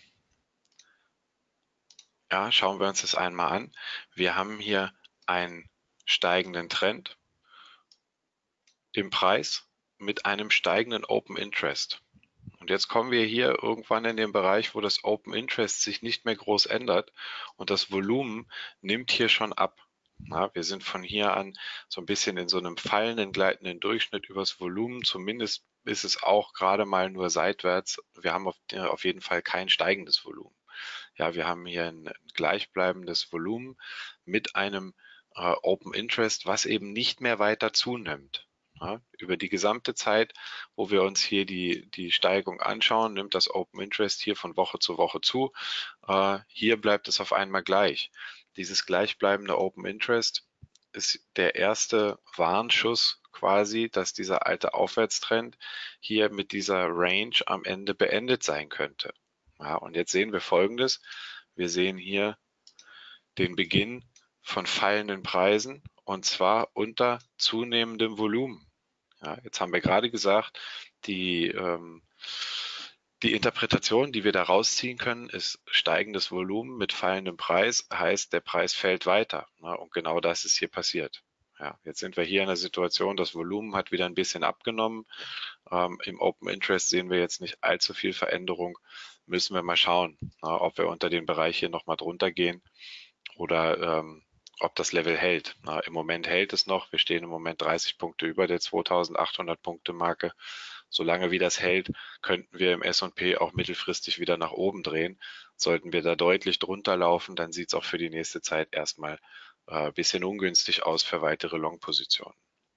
Ja, schauen wir uns das einmal an. Wir haben hier einen steigenden Trend im Preis mit einem steigenden Open Interest. Und jetzt kommen wir hier irgendwann in den Bereich, wo das Open Interest sich nicht mehr groß ändert und das Volumen nimmt hier schon ab. Na, wir sind von hier an so ein bisschen in so einem fallenden, gleitenden Durchschnitt übers Volumen. Zumindest ist es auch gerade mal nur seitwärts. Wir haben auf, auf jeden Fall kein steigendes Volumen. Ja, wir haben hier ein gleichbleibendes Volumen mit einem äh, Open Interest, was eben nicht mehr weiter zunimmt. Ja, über die gesamte Zeit, wo wir uns hier die, die Steigung anschauen, nimmt das Open Interest hier von Woche zu Woche zu. Äh, hier bleibt es auf einmal gleich. Dieses gleichbleibende Open Interest ist der erste Warnschuss quasi, dass dieser alte Aufwärtstrend hier mit dieser Range am Ende beendet sein könnte. Ja, und jetzt sehen wir Folgendes. Wir sehen hier den Beginn von fallenden Preisen und zwar unter zunehmendem Volumen. Ja, jetzt haben wir gerade gesagt, die, ähm, die Interpretation, die wir da rausziehen können, ist steigendes Volumen mit fallendem Preis, heißt, der Preis fällt weiter. Ne? Und genau das ist hier passiert. Ja, jetzt sind wir hier in der Situation, das Volumen hat wieder ein bisschen abgenommen. Ähm, Im Open Interest sehen wir jetzt nicht allzu viel Veränderung. Müssen wir mal schauen, na, ob wir unter den Bereich hier nochmal drunter gehen oder ähm, ob das Level hält. Na, im Moment hält es noch. Wir stehen im Moment dreißig Punkte über der zweitausendachthundert Punkte Marke. Solange wie das hält, könnten wir im S und P auch mittelfristig wieder nach oben drehen. Sollten wir da deutlich drunter laufen, dann sieht es auch für die nächste Zeit erstmal ein äh, bisschen ungünstig aus für weitere Long-Positionen.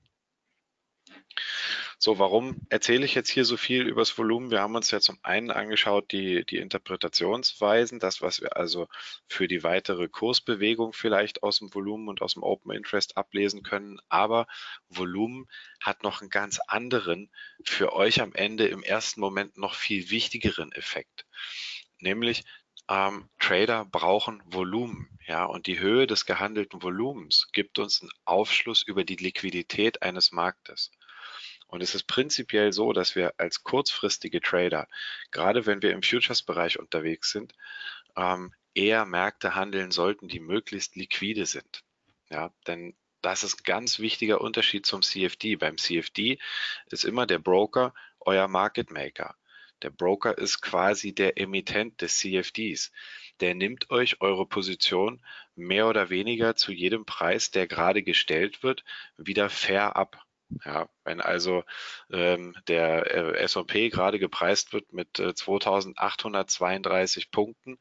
So, warum erzähle ich jetzt hier so viel über das Volumen? Wir haben uns ja zum einen angeschaut, die, die Interpretationsweisen, das, was wir also für die weitere Kursbewegung vielleicht aus dem Volumen und aus dem Open Interest ablesen können. Aber Volumen hat noch einen ganz anderen, für euch am Ende im ersten Moment noch viel wichtigeren Effekt. Nämlich, ähm, Trader brauchen Volumen, ja, und die Höhe des gehandelten Volumens gibt uns einen Aufschluss über die Liquidität eines Marktes. Und es ist prinzipiell so, dass wir als kurzfristige Trader, gerade wenn wir im Futures-Bereich unterwegs sind, ähm, eher Märkte handeln sollten, die möglichst liquide sind. Ja, denn das ist ein ganz wichtiger Unterschied zum C F D. Beim C F D ist immer der Broker euer Market Maker. Der Broker ist quasi der Emittent des C F Ds. Der nimmt euch eure Position mehr oder weniger zu jedem Preis, der gerade gestellt wird, wieder fair ab. Ja, wenn also ähm, der äh, S und P gerade gepreist wird mit äh, zweitausendachthundertzweiunddreißig Punkten,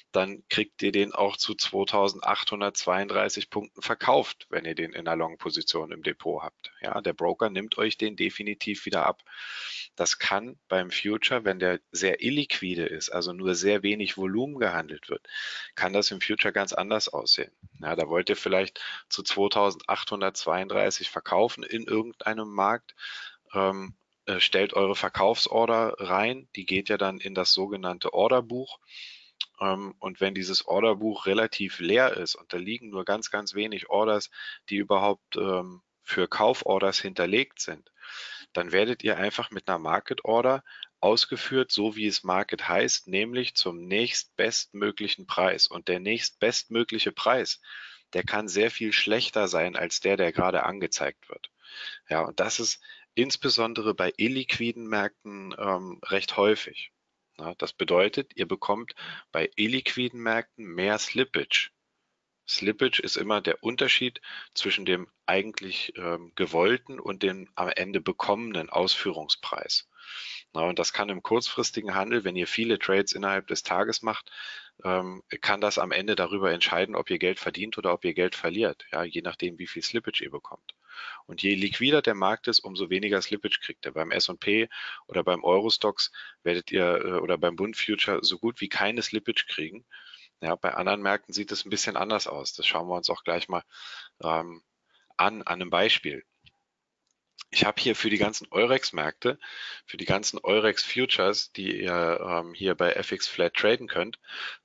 dann kriegt ihr den auch zu zweitausendachthundertzweiunddreißig Punkten verkauft, wenn ihr den in einer Long-Position im Depot habt. Ja, der Broker nimmt euch den definitiv wieder ab. Das kann beim Future, wenn der sehr illiquide ist, also nur sehr wenig Volumen gehandelt wird, kann das im Future ganz anders aussehen. Ja, da wollt ihr vielleicht zu zweitausendachthundertzweiunddreißig verkaufen in irgendeinem Markt, ähm, äh, stellt eure Verkaufsorder rein, die geht ja dann in das sogenannte Orderbuch. Ähm, und wenn dieses Orderbuch relativ leer ist und da liegen nur ganz, ganz wenig Orders, die überhaupt ähm, für Kauforders hinterlegt sind, dann werdet ihr einfach mit einer Market Order ausgeführt, so wie es Market heißt, nämlich zum nächstbestmöglichen Preis. Und der nächstbestmögliche Preis, der kann sehr viel schlechter sein als der, der gerade angezeigt wird. Ja, und das ist insbesondere bei illiquiden Märkten ähm, recht häufig. Ja, das bedeutet, ihr bekommt bei illiquiden Märkten mehr Slippage. Slippage ist immer der Unterschied zwischen dem eigentlich ähm, gewollten und dem am Ende bekommenen Ausführungspreis. Na, und das kann im kurzfristigen Handel, wenn ihr viele Trades innerhalb des Tages macht, ähm, kann das am Ende darüber entscheiden, ob ihr Geld verdient oder ob ihr Geld verliert, ja, je nachdem, wie viel Slippage ihr bekommt. Und je liquider der Markt ist, umso weniger Slippage kriegt ihr. Beim S und P oder beim Eurostoxx werdet ihr äh, oder beim Bund Future so gut wie keine Slippage kriegen. Ja, bei anderen Märkten sieht es ein bisschen anders aus. Das schauen wir uns auch gleich mal ähm, an, an einem Beispiel. Ich habe hier für die ganzen Eurex-Märkte, für die ganzen Eurex-Futures, die ihr ähm, hier bei F X Flat traden könnt,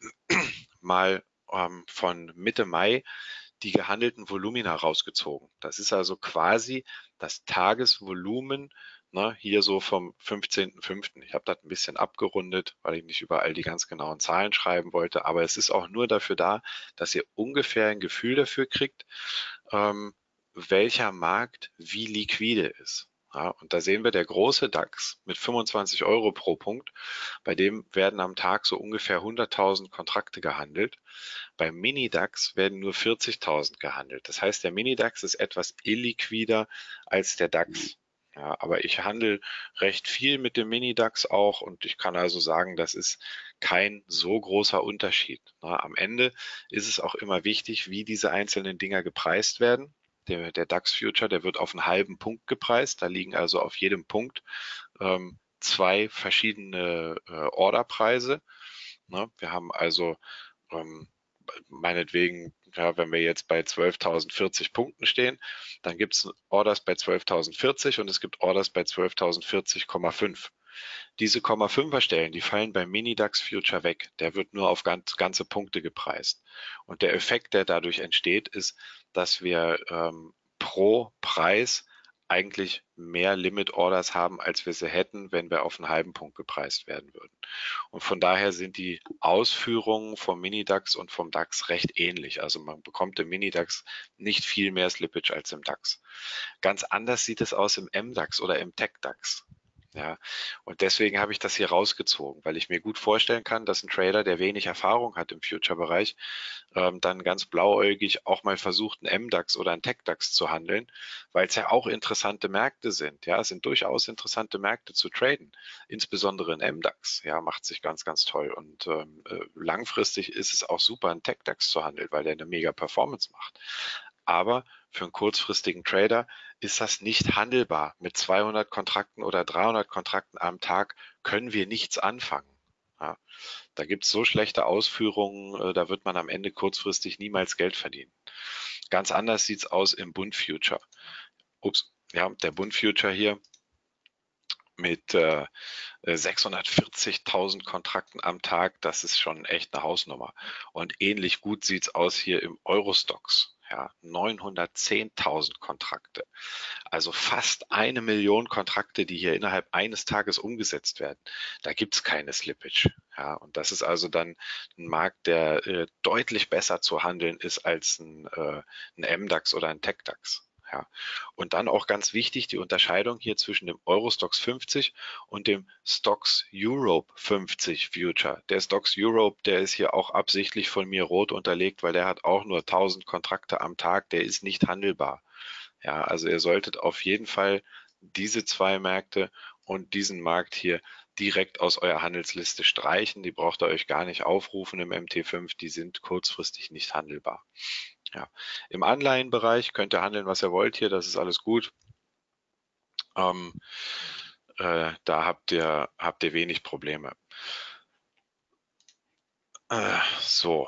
mal ähm, von Mitte Mai die gehandelten Volumina rausgezogen. Das ist also quasi das Tagesvolumen, ne, hier so vom fünfzehnten fünften Ich habe das ein bisschen abgerundet, weil ich nicht überall die ganz genauen Zahlen schreiben wollte, aber es ist auch nur dafür da, dass ihr ungefähr ein Gefühl dafür kriegt, ähm, welcher Markt wie liquide ist. Ja, und da sehen wir der große DAX mit fünfundzwanzig Euro pro Punkt. Bei dem werden am Tag so ungefähr hunderttausend Kontrakte gehandelt. Beim Mini-DAX werden nur vierzigtausend gehandelt. Das heißt, der Mini-DAX ist etwas illiquider als der DAX. Ja, aber ich handle recht viel mit dem Mini-DAX auch und ich kann also sagen, das ist kein so großer Unterschied. Na, am Ende ist es auch immer wichtig, wie diese einzelnen Dinger gepreist werden. Der, der DAX Future, der wird auf einen halben Punkt gepreist. Da liegen also auf jedem Punkt ähm, zwei verschiedene äh, Orderpreise. Ne? Wir haben also ähm, meinetwegen, ja, wenn wir jetzt bei zwölftausendvierzig Punkten stehen, dann gibt es Orders bei zwölftausendvierzig und es gibt Orders bei zwölftausendvierzig Komma fünf. Diese Komma fünfer Stellen, die fallen beim Mini-DAX Future weg. Der wird nur auf ganz, ganze Punkte gepreist. Und der Effekt, der dadurch entsteht, ist, dass wir ähm, pro Preis eigentlich mehr Limit Orders haben, als wir sie hätten, wenn wir auf einen halben Punkt gepreist werden würden. Und von daher sind die Ausführungen vom Mini-DAX und vom DAX recht ähnlich. Also man bekommt im Mini-DAX nicht viel mehr Slippage als im DAX. Ganz anders sieht es aus im M DAX oder im Tech-DAX. Ja, und deswegen habe ich das hier rausgezogen, weil ich mir gut vorstellen kann, dass ein Trader, der wenig Erfahrung hat im Future-Bereich, ähm, dann ganz blauäugig auch mal versucht, einen M DAX oder einen Tech DAX zu handeln, weil es ja auch interessante Märkte sind. Ja, es sind durchaus interessante Märkte zu traden, insbesondere ein M DAX. Ja, macht sich ganz, ganz toll und ähm, äh, langfristig ist es auch super, einen Tech DAX zu handeln, weil der eine mega Performance macht. Aber für einen kurzfristigen Trader ist das nicht handelbar. Mit zweihundert Kontrakten oder dreihundert Kontrakten am Tag können wir nichts anfangen. Ja, da gibt es so schlechte Ausführungen, da wird man am Ende kurzfristig niemals Geld verdienen. Ganz anders sieht es aus im Bund Future. Ups, ja, der Bund Future hier mit äh, sechshundertvierzigtausend Kontrakten am Tag, das ist schon echt eine Hausnummer. Und ähnlich gut sieht es aus hier im Eurostoxx. Ja, neunhundertzehntausend Kontrakte. Also fast eine Million Kontrakte, die hier innerhalb eines Tages umgesetzt werden. Da gibt es keine Slippage. Ja, und das ist also dann ein Markt, der äh, deutlich besser zu handeln ist als ein, äh, ein M DAX oder ein Tech DAX. Ja. Und dann auch ganz wichtig die Unterscheidung hier zwischen dem Eurostoxx fünfzig und dem Stoxx Europe fünfzig Future. Der Stoxx Europe, der ist hier auch absichtlich von mir rot unterlegt, weil der hat auch nur tausend Kontrakte am Tag. Der ist nicht handelbar. Ja, also ihr solltet auf jeden Fall diese zwei Märkte und diesen Markt hier, direkt aus eurer Handelsliste streichen. Die braucht ihr euch gar nicht aufrufen im M T fünf. Die sind kurzfristig nicht handelbar. Ja. Im Anleihenbereich könnt ihr handeln, was ihr wollt hier. Das ist alles gut. Ähm, äh, da habt ihr, habt ihr wenig Probleme. Äh, so.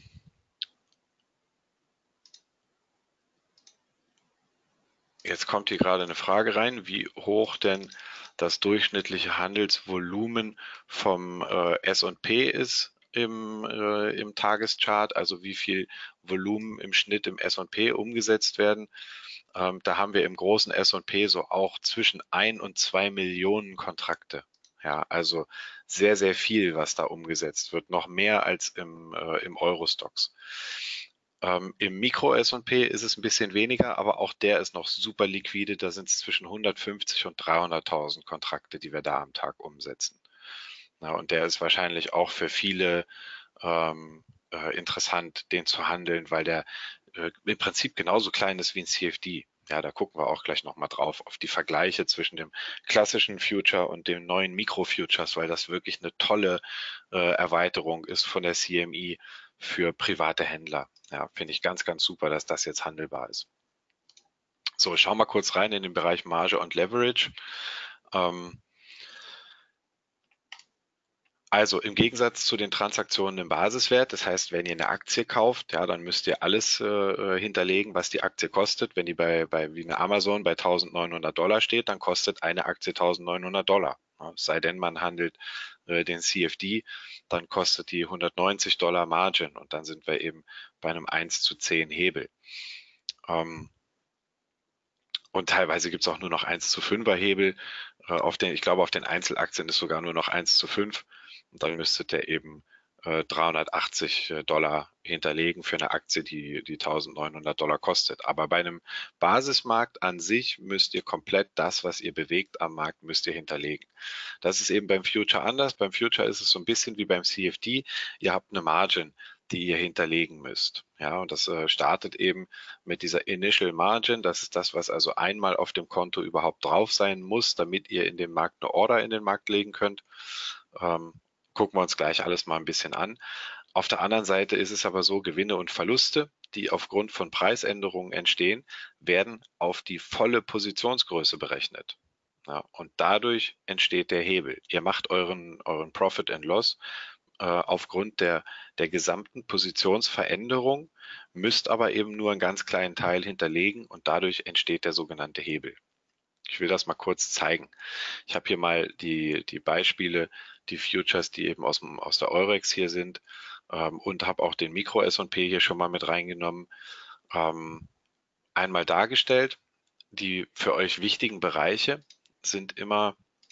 Jetzt kommt hier gerade eine Frage rein, wie hoch denn das durchschnittliche Handelsvolumen vom äh, S und P ist im, äh, im Tageschart, also wie viel Volumen im Schnitt im S und P umgesetzt werden. Ähm, da haben wir im großen S und P so auch zwischen ein und zwei Millionen Kontrakte. Ja, also sehr, sehr viel, was da umgesetzt wird, noch mehr als im, äh, im Eurostoxx. Ähm, Im Mikro-S und P ist es ein bisschen weniger, aber auch der ist noch super liquide. Da sind es zwischen hundertfünfzig und dreihunderttausend Kontrakte, die wir da am Tag umsetzen. Ja, und der ist wahrscheinlich auch für viele ähm, äh, interessant, den zu handeln, weil der äh, im Prinzip genauso klein ist wie ein C F D. Ja, da gucken wir auch gleich nochmal drauf, auf die Vergleiche zwischen dem klassischen Future und dem neuen Mikro-Futures, weil das wirklich eine tolle äh, Erweiterung ist von der C M E für private Händler. Ja, finde ich ganz, ganz super, dass das jetzt handelbar ist. So, ich schau mal kurz rein in den Bereich Marge und Leverage. Ähm, Also im Gegensatz zu den Transaktionen im Basiswert, das heißt, wenn ihr eine Aktie kauft, ja, dann müsst ihr alles äh, hinterlegen, was die Aktie kostet. Wenn die bei, bei wie eine Amazon bei eintausendneunhundert Dollar steht, dann kostet eine Aktie eintausendneunhundert Dollar. Ja, es sei denn, man handelt äh, den C F D, dann kostet die hundertneunzig Dollar Margin und dann sind wir eben bei einem eins zu zehn Hebel. Ähm, und teilweise gibt es auch nur noch eins zu fünfer Hebel. Äh, auf den, ich glaube, auf den Einzelaktien ist sogar nur noch eins zu fünf. Und dann müsstet ihr eben äh, dreihundertachtzig Dollar hinterlegen für eine Aktie, die, die eintausendneunhundert Dollar kostet. Aber bei einem Basismarkt an sich müsst ihr komplett das, was ihr bewegt am Markt, müsst ihr hinterlegen. Das ist eben beim Future anders. Beim Future ist es so ein bisschen wie beim C F D. Ihr habt eine Margin, die ihr hinterlegen müsst. Ja, und das äh, startet eben mit dieser Initial Margin. Das ist das, was also einmal auf dem Konto überhaupt drauf sein muss, damit ihr in dem Markt eine Order in den Markt legen könnt. Ähm, gucken wir uns gleich alles mal ein bisschen an. Auf der anderen Seite ist es aber so, Gewinne und Verluste, die aufgrund von Preisänderungen entstehen, werden auf die volle Positionsgröße berechnet. Ja, und dadurch entsteht der Hebel. Ihr macht euren, euren Profit and Loss äh, aufgrund der, der gesamten Positionsveränderung, müsst aber eben nur einen ganz kleinen Teil hinterlegen und dadurch entsteht der sogenannte Hebel. Ich will das mal kurz zeigen. Ich habe hier mal die, die Beispiele, die Futures, die eben aus, dem, aus der Eurex hier sind ähm, und habe auch den Mikro-S und P hier schon mal mit reingenommen, ähm, einmal dargestellt. Die für euch wichtigen Bereiche sind immer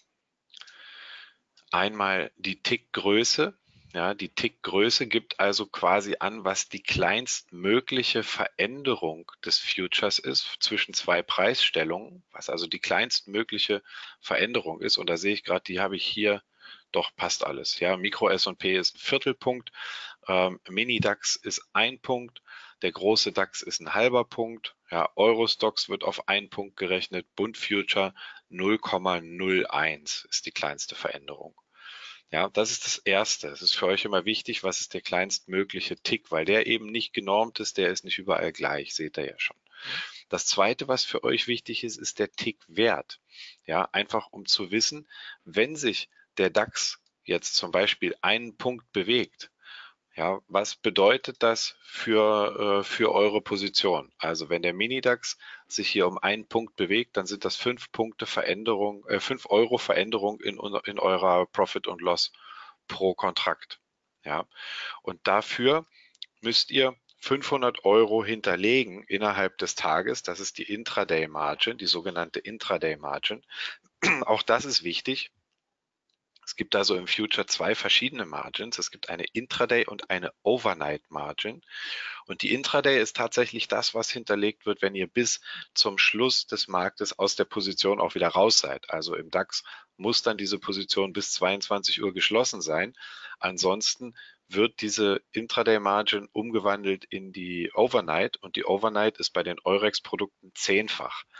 einmal die Tickgröße. Ja, die Tickgröße gibt also quasi an, was die kleinstmögliche Veränderung des Futures ist zwischen zwei Preisstellungen, was also die kleinstmögliche Veränderung ist. Und da sehe ich gerade, die habe ich hier, doch passt alles. Ja, Mikro-S und P ist ein Viertelpunkt, ähm, Mini-DAX ist ein Punkt, der große DAX ist ein halber Punkt, ja, Eurostoxx wird auf einen Punkt gerechnet, Bund Future null Komma null eins ist die kleinste Veränderung. Ja, das ist das Erste. Es ist für euch immer wichtig, was ist der kleinstmögliche Tick, weil der eben nicht genormt ist, der ist nicht überall gleich, seht ihr ja schon. Das Zweite, was für euch wichtig ist, ist der Tickwert. Ja, einfach um zu wissen, wenn sich der DAX jetzt zum Beispiel einen Punkt bewegt, ja, was bedeutet das für, äh, für eure Position? Also wenn der Mini-DAX sich hier um einen Punkt bewegt, dann sind das fünf Punkte Veränderung, äh, fünf Euro Veränderung in, in eurer Profit und Loss pro Kontrakt. Ja, und dafür müsst ihr fünfhundert Euro hinterlegen innerhalb des Tages. Das ist die Intraday Margin, die sogenannte Intraday Margin. Auch das ist wichtig. Es gibt also im Future zwei verschiedene Margins. Es gibt eine Intraday und eine Overnight Margin. Und die Intraday ist tatsächlich das, was hinterlegt wird, wenn ihr bis zum Schluss des Marktes aus der Position auch wieder raus seid. Also im DAX muss dann diese Position bis zweiundzwanzig Uhr geschlossen sein. Ansonsten wird diese Intraday Margin umgewandelt in die Overnight und die Overnight ist bei den Eurex-Produkten zehnfach.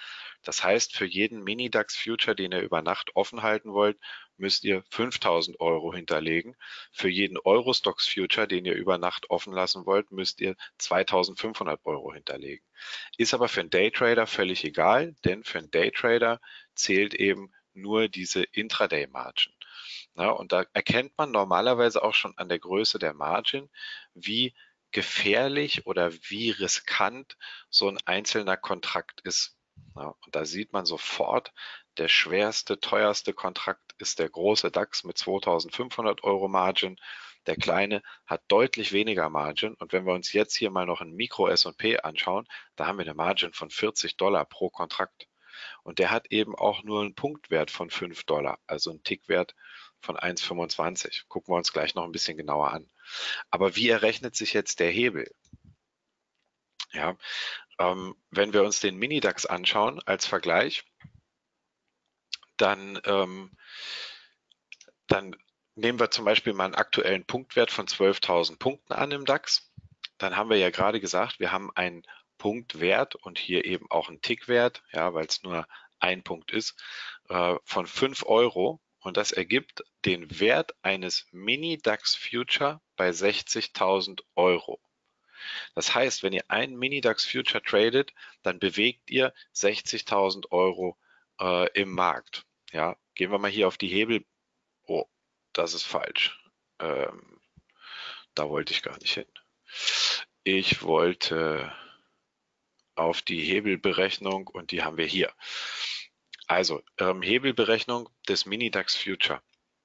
Das heißt, für jeden Mini-DAX-Future, den ihr über Nacht offen halten wollt, müsst ihr fünftausend Euro hinterlegen. Für jeden Euro-Stocks-Future, den ihr über Nacht offen lassen wollt, müsst ihr zweitausendfünfhundert Euro hinterlegen. Ist aber für einen Daytrader völlig egal, denn für einen Daytrader zählt eben nur diese Intraday-Margin. Ja, und da erkennt man normalerweise auch schon an der Größe der Margin, wie gefährlich oder wie riskant so ein einzelner Kontrakt ist. Ja, und da sieht man sofort, der schwerste, teuerste Kontrakt ist der große DAX mit zweitausendfünfhundert Euro Margin. Der kleine hat deutlich weniger Margin. Und wenn wir uns jetzt hier mal noch ein Micro-S und P anschauen, da haben wir eine Margin von vierzig Dollar pro Kontrakt. Und der hat eben auch nur einen Punktwert von fünf Dollar, also einen Tickwert von eins Komma fünfundzwanzig. Gucken wir uns gleich noch ein bisschen genauer an. Aber wie errechnet sich jetzt der Hebel? Ja, ähm, wenn wir uns den Mini-DAX anschauen als Vergleich, dann, ähm, dann nehmen wir zum Beispiel mal einen aktuellen Punktwert von zwölftausend Punkten an im DAX. Dann haben wir ja gerade gesagt, wir haben einen Punktwert und hier eben auch einen Tickwert, ja, weil es nur ein Punkt ist, äh, von fünf Euro. Und das ergibt den Wert eines Mini-DAX-Future bei sechzigtausend Euro. Das heißt, wenn ihr einen Mini-DAX-Future tradet, dann bewegt ihr sechzigtausend Euro äh, im Markt. Ja, gehen wir mal hier auf die Hebel. Oh, das ist falsch. Ähm, da wollte ich gar nicht hin. Ich wollte auf die Hebelberechnung und die haben wir hier. Also ähm, Hebelberechnung des Mini-DAX Future.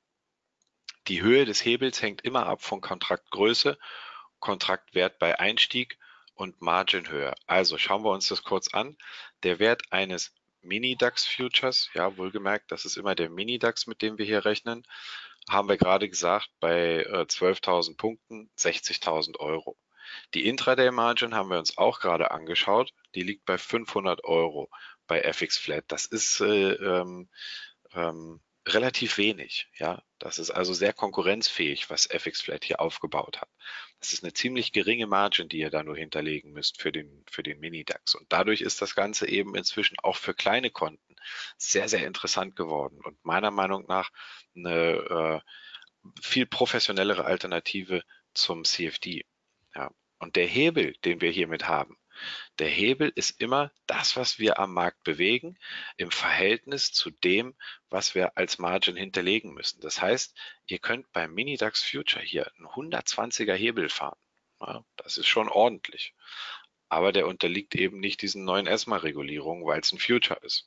Die Höhe des Hebels hängt immer ab von Kontraktgröße, Kontraktwert bei Einstieg und Marginhöhe. Also schauen wir uns das kurz an. Der Wert eines Mini-DAX Futures, ja wohlgemerkt, das ist immer der Mini-DAX, mit dem wir hier rechnen, haben wir gerade gesagt, bei äh, zwölftausend Punkten sechzigtausend Euro. Die Intraday-Margin haben wir uns auch gerade angeschaut. Die liegt bei fünfhundert Euro bei F X Flat. Das ist äh, ähm, ähm, relativ wenig. Ja, das ist also sehr konkurrenzfähig, was F X Flat hier aufgebaut hat. Das ist eine ziemlich geringe Margin, die ihr da nur hinterlegen müsst für den, für den Mini-DAX. Und dadurch ist das Ganze eben inzwischen auch für kleine Konten sehr, sehr interessant geworden und meiner Meinung nach eine äh, viel professionellere Alternative zum C F D. Ja. Und der Hebel, den wir hiermit haben, der Hebel ist immer das, was wir am Markt bewegen, im Verhältnis zu dem, was wir als Margin hinterlegen müssen. Das heißt, ihr könnt beim Mini-DAX Future hier einen hundertzwanziger Hebel fahren. Ja, das ist schon ordentlich. Aber der unterliegt eben nicht diesen neuen ESMA-Regulierungen, weil es ein Future ist.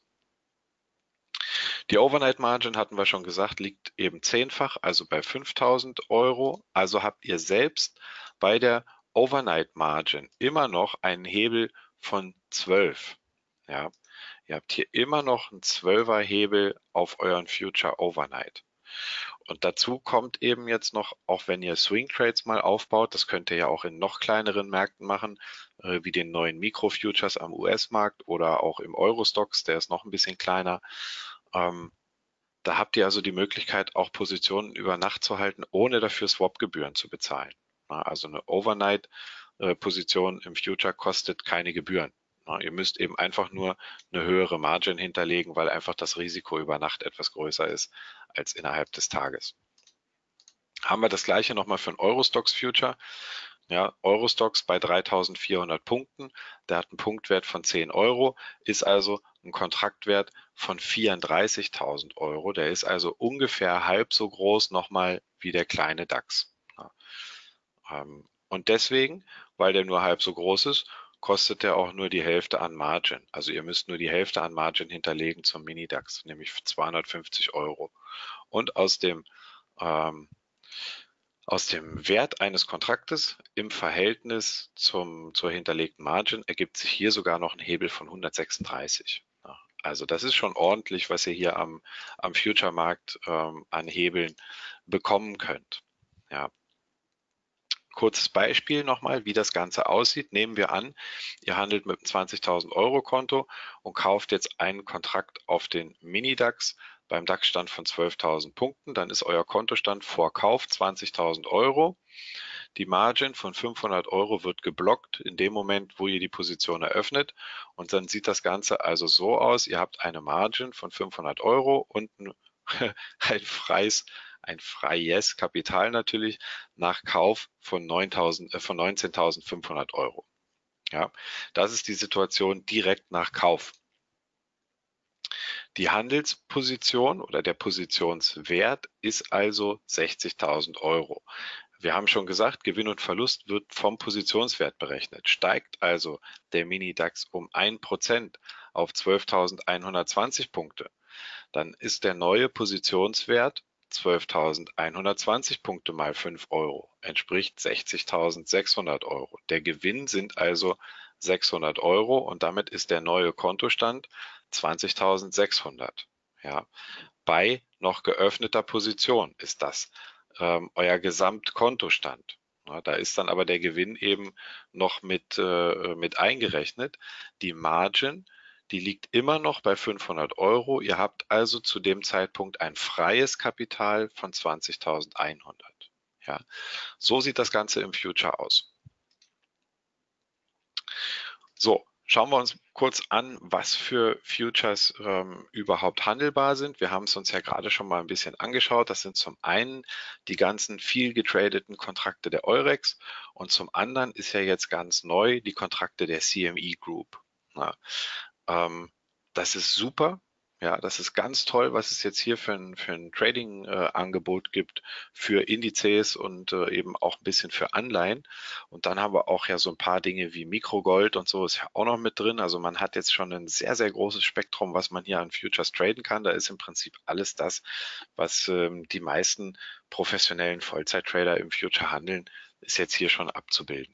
Die Overnight Margin, hatten wir schon gesagt, liegt eben zehnfach, also bei fünftausend Euro. Also habt ihr selbst bei der Overnight Margin immer noch einen Hebel von zwölf. Ja, ihr habt hier immer noch einen zwölfer Hebel auf euren Future Overnight. Und dazu kommt eben jetzt noch, auch wenn ihr Swing Trades mal aufbaut, das könnt ihr ja auch in noch kleineren Märkten machen, äh, wie den neuen Micro Futures am U S-Markt oder auch im Eurostox, der ist noch ein bisschen kleiner. Ähm, da habt ihr also die Möglichkeit, auch Positionen über Nacht zu halten, ohne dafür Swap-Gebühren zu bezahlen. Also eine Overnight-Position im Future kostet keine Gebühren. Ihr müsst eben einfach nur eine höhere Margin hinterlegen, weil einfach das Risiko über Nacht etwas größer ist als innerhalb des Tages. Haben wir das gleiche nochmal für ein Eurostox Future. Ja, Eurostox bei dreitausendvierhundert Punkten, der hat einen Punktwert von zehn Euro, ist also ein Kontraktwert von vierunddreißigtausend Euro. Der ist also ungefähr halb so groß nochmal wie der kleine DAX. Ja. Ähm, und deswegen, weil der nur halb so groß ist, kostet der auch nur die Hälfte an Margin. Also ihr müsst nur die Hälfte an Margin hinterlegen zum Mini-DAX, nämlich zweihundertfünfzig Euro. Und aus dem ähm, Aus dem Wert eines Kontraktes im Verhältnis zum, zur hinterlegten Margin ergibt sich hier sogar noch ein Hebel von hundertsechsunddreißig. Ja, also das ist schon ordentlich, was ihr hier am, am Future-Markt ähm, an Hebeln bekommen könnt. Ja. Kurzes Beispiel nochmal, wie das Ganze aussieht. Nehmen wir an, ihr handelt mit einem zwanzigtausend Euro Konto und kauft jetzt einen Kontrakt auf den Mini-DAX beim DAX-Stand von zwölftausend Punkten. Dann ist euer Kontostand vor Kauf zwanzigtausend Euro. Die Margin von fünfhundert Euro wird geblockt in dem Moment, wo ihr die Position eröffnet. Und dann sieht das Ganze also so aus, ihr habt eine Margin von fünfhundert Euro und ein, ein freies, ein freies Kapital natürlich nach Kauf von neuntausend, äh, von neunzehntausendfünfhundert Euro. Ja, das ist die Situation direkt nach Kauf. Die Handelsposition oder der Positionswert ist also sechzigtausend Euro. Wir haben schon gesagt, Gewinn und Verlust wird vom Positionswert berechnet. Steigt also der Mini-DAX um ein Prozent auf zwölftausendeinhundertzwanzig Punkte, dann ist der neue Positionswert zwölftausendeinhundertzwanzig Punkte mal fünf Euro, entspricht sechzigtausendsechshundert Euro. Der Gewinn sind also sechshundert Euro und damit ist der neue Kontostand zwanzigtausendsechshundert. Ja, bei noch geöffneter Position ist das ähm, euer Gesamtkontostand. Ja, da ist dann aber der Gewinn eben noch mit, äh, mit eingerechnet. Die Margin, die liegt immer noch bei fünfhundert Euro. Ihr habt also zu dem Zeitpunkt ein freies Kapital von zwanzigtausendeinhundert. Ja, so sieht das Ganze im Future aus. So, schauen wir uns kurz an, was für Futures ähm, überhaupt handelbar sind. Wir haben es uns ja gerade schon mal ein bisschen angeschaut. Das sind zum einen die ganzen viel getradeten Kontrakte der Eurex und zum anderen ist ja jetzt ganz neu die Kontrakte der C M E Group. Na, ähm, das ist super. Ja, das ist ganz toll, was es jetzt hier für ein, für ein Trading-Angebot äh, gibt für Indizes und äh, eben auch ein bisschen für Anleihen. Und dann haben wir auch ja so ein paar Dinge wie Mikrogold und so ist ja auch noch mit drin. Also man hat jetzt schon ein sehr, sehr großes Spektrum, was man hier an Futures traden kann. Da ist im Prinzip alles das, was ähm, die meisten professionellen Vollzeit-Trader im Future handeln, ist jetzt hier schon abzubilden.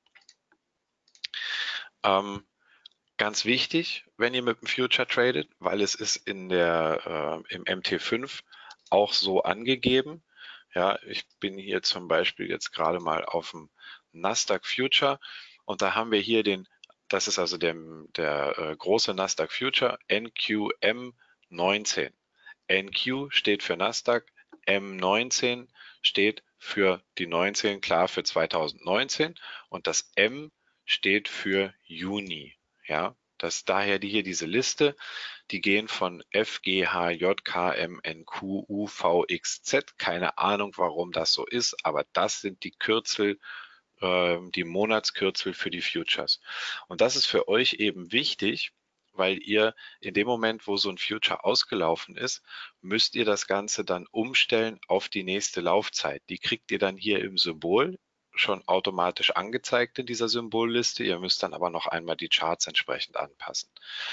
Ähm, Ganz wichtig, wenn ihr mit dem Future tradet, weil es ist in der, äh, im M T fünf auch so angegeben. Ja, ich bin hier zum Beispiel jetzt gerade mal auf dem Nasdaq Future und da haben wir hier den, das ist also der, der äh, große Nasdaq Future N Q M neunzehn. N Q steht für Nasdaq, M neunzehn steht für die neunzehn, klar für zweitausendneunzehn und das M steht für Juni. Ja, das daher die hier diese Liste, die gehen von F, G, H, J, K, M, N, Q, U, V, X, Z. Keine Ahnung, warum das so ist, aber das sind die Kürzel, äh, die Monatskürzel für die Futures. Und das ist für euch eben wichtig, weil ihr in dem Moment, wo so ein Future ausgelaufen ist, müsst ihr das Ganze dann umstellen auf die nächste Laufzeit. Die kriegt ihr dann hier im Symbol schon automatisch angezeigt in dieser Symbolliste. Ihr müsst dann aber noch einmal die Charts entsprechend anpassen.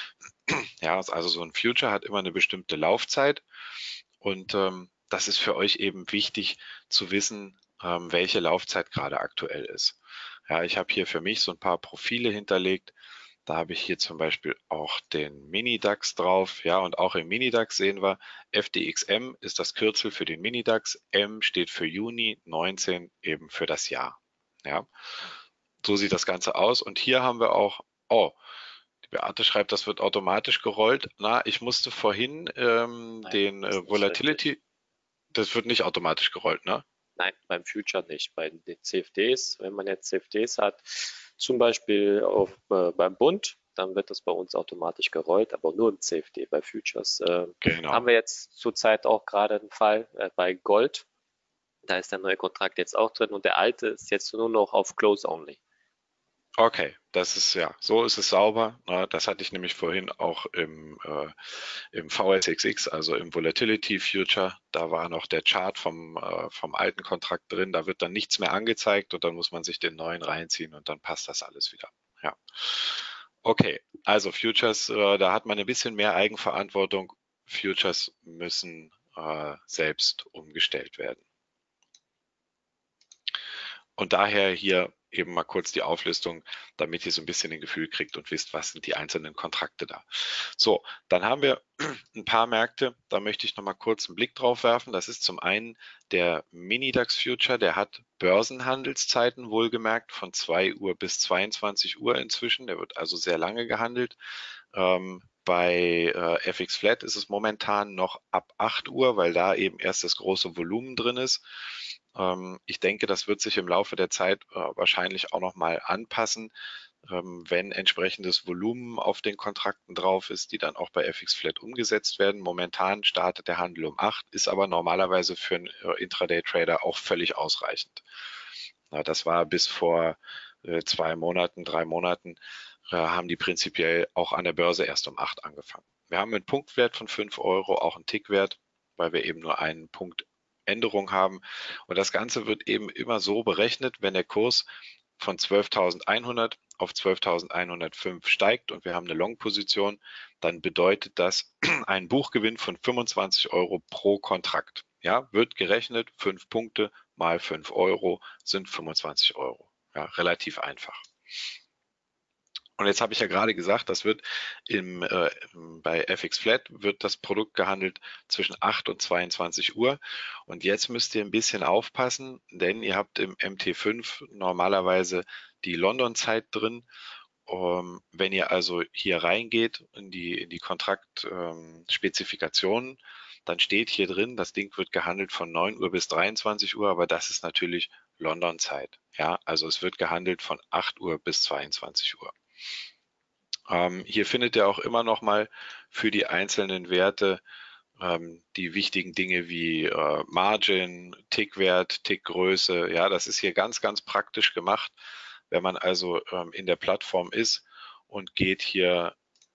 Ja, also so ein Future hat immer eine bestimmte Laufzeit und ähm, das ist für euch eben wichtig zu wissen, ähm, welche Laufzeit gerade aktuell ist. Ja, ich habe hier für mich so ein paar Profile hinterlegt. Da habe ich hier zum Beispiel auch den Mini-DAX drauf. Ja, und auch im Mini-DAX sehen wir, F D X M ist das Kürzel für den Mini-DAX. M steht für Juni, neunzehn eben für das Jahr. Ja, so sieht das Ganze aus. Und hier haben wir auch, oh, die Beate schreibt, das wird automatisch gerollt. Na, ich musste vorhin ähm, Nein, den das ist äh, nicht Volatility, richtig. das wird nicht automatisch gerollt, ne? Nein, beim Future nicht. Bei den C F Ds, wenn man jetzt C F Ds hat, zum Beispiel auf, äh, beim Bund, dann wird das bei uns automatisch gerollt, aber nur im C F D. Bei Futures äh, Genau. haben wir jetzt zurzeit auch gerade einen Fall äh, bei Gold. Da ist der neue Kontrakt jetzt auch drin und der alte ist jetzt nur noch auf Close Only. Okay, das ist ja, so ist es sauber. Ne? Das hatte ich nämlich vorhin auch im, äh, im V S X X, also im Volatility Future. Da war noch der Chart vom, äh, vom alten Kontrakt drin. Da wird dann nichts mehr angezeigt und dann muss man sich den neuen reinziehen und dann passt das alles wieder. Ja. Okay, also Futures, äh, da hat man ein bisschen mehr Eigenverantwortung. Futures müssen äh, selbst umgestellt werden. Und daher hier eben mal kurz die Auflistung, damit ihr so ein bisschen ein Gefühl kriegt und wisst, was sind die einzelnen Kontrakte da. So, dann haben wir ein paar Märkte, da möchte ich noch mal kurz einen Blick drauf werfen. Das ist zum einen der Mini-DAX Future, der hat Börsenhandelszeiten wohlgemerkt von zwei Uhr bis zweiundzwanzig Uhr inzwischen. Der wird also sehr lange gehandelt. Ähm, bei äh, F X Flat ist es momentan noch ab acht Uhr, weil da eben erst das große Volumen drin ist. Ähm, ich denke, das wird sich im Laufe der Zeit äh, wahrscheinlich auch nochmal anpassen, ähm, wenn entsprechendes Volumen auf den Kontrakten drauf ist, die dann auch bei F X Flat umgesetzt werden. Momentan startet der Handel um acht, ist aber normalerweise für einen äh, Intraday-Trader auch völlig ausreichend. Na, das war bis vor äh, zwei Monaten, drei Monaten, äh, haben die prinzipiell auch an der Börse erst um acht angefangen. Wir haben einen Punktwert von fünf Euro, auch einen Tickwert, weil wir eben nur einen Punkt Änderung haben. Und das Ganze wird eben immer so berechnet, wenn der Kurs von zwölftausendeinhundert auf zwölftausendeinhundertfünf steigt und wir haben eine Long-Position, dann bedeutet das einen Buchgewinn von fünfundzwanzig Euro pro Kontrakt. Ja, wird gerechnet, fünf Punkte mal fünf Euro sind fünfundzwanzig Euro. Ja, relativ einfach. Und jetzt habe ich ja gerade gesagt, das wird im, äh, bei F X Flat wird das Produkt gehandelt zwischen acht und zweiundzwanzig Uhr. Und jetzt müsst ihr ein bisschen aufpassen, denn ihr habt im M T fünf normalerweise die London-Zeit drin. Um, wenn ihr also hier reingeht in die, in die Kontraktspezifikationen, ähm, dann steht hier drin, das Ding wird gehandelt von neun Uhr bis dreiundzwanzig Uhr, aber das ist natürlich London-Zeit. Ja, also es wird gehandelt von acht Uhr bis zweiundzwanzig Uhr. Ähm, hier findet ihr auch immer noch mal für die einzelnen Werte ähm, die wichtigen Dinge wie äh, Margin, Tickwert, Tickgröße. Ja, das ist hier ganz, ganz praktisch gemacht, wenn man also ähm, in der Plattform ist und geht hier,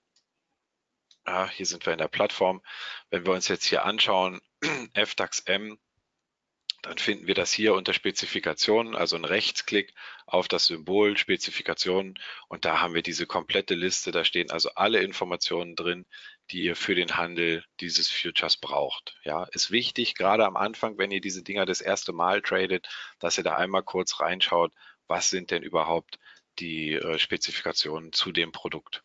ja, hier sind wir in der Plattform. Wenn wir uns jetzt hier anschauen, F DAX M, dann finden wir das hier unter Spezifikationen, also ein Rechtsklick auf das Symbol Spezifikationen und da haben wir diese komplette Liste, da stehen also alle Informationen drin, die ihr für den Handel dieses Futures braucht. Ja, ist wichtig, gerade am Anfang, wenn ihr diese Dinger das erste Mal tradet, dass ihr da einmal kurz reinschaut, was sind denn überhaupt die äh, Spezifikationen zu dem Produkt.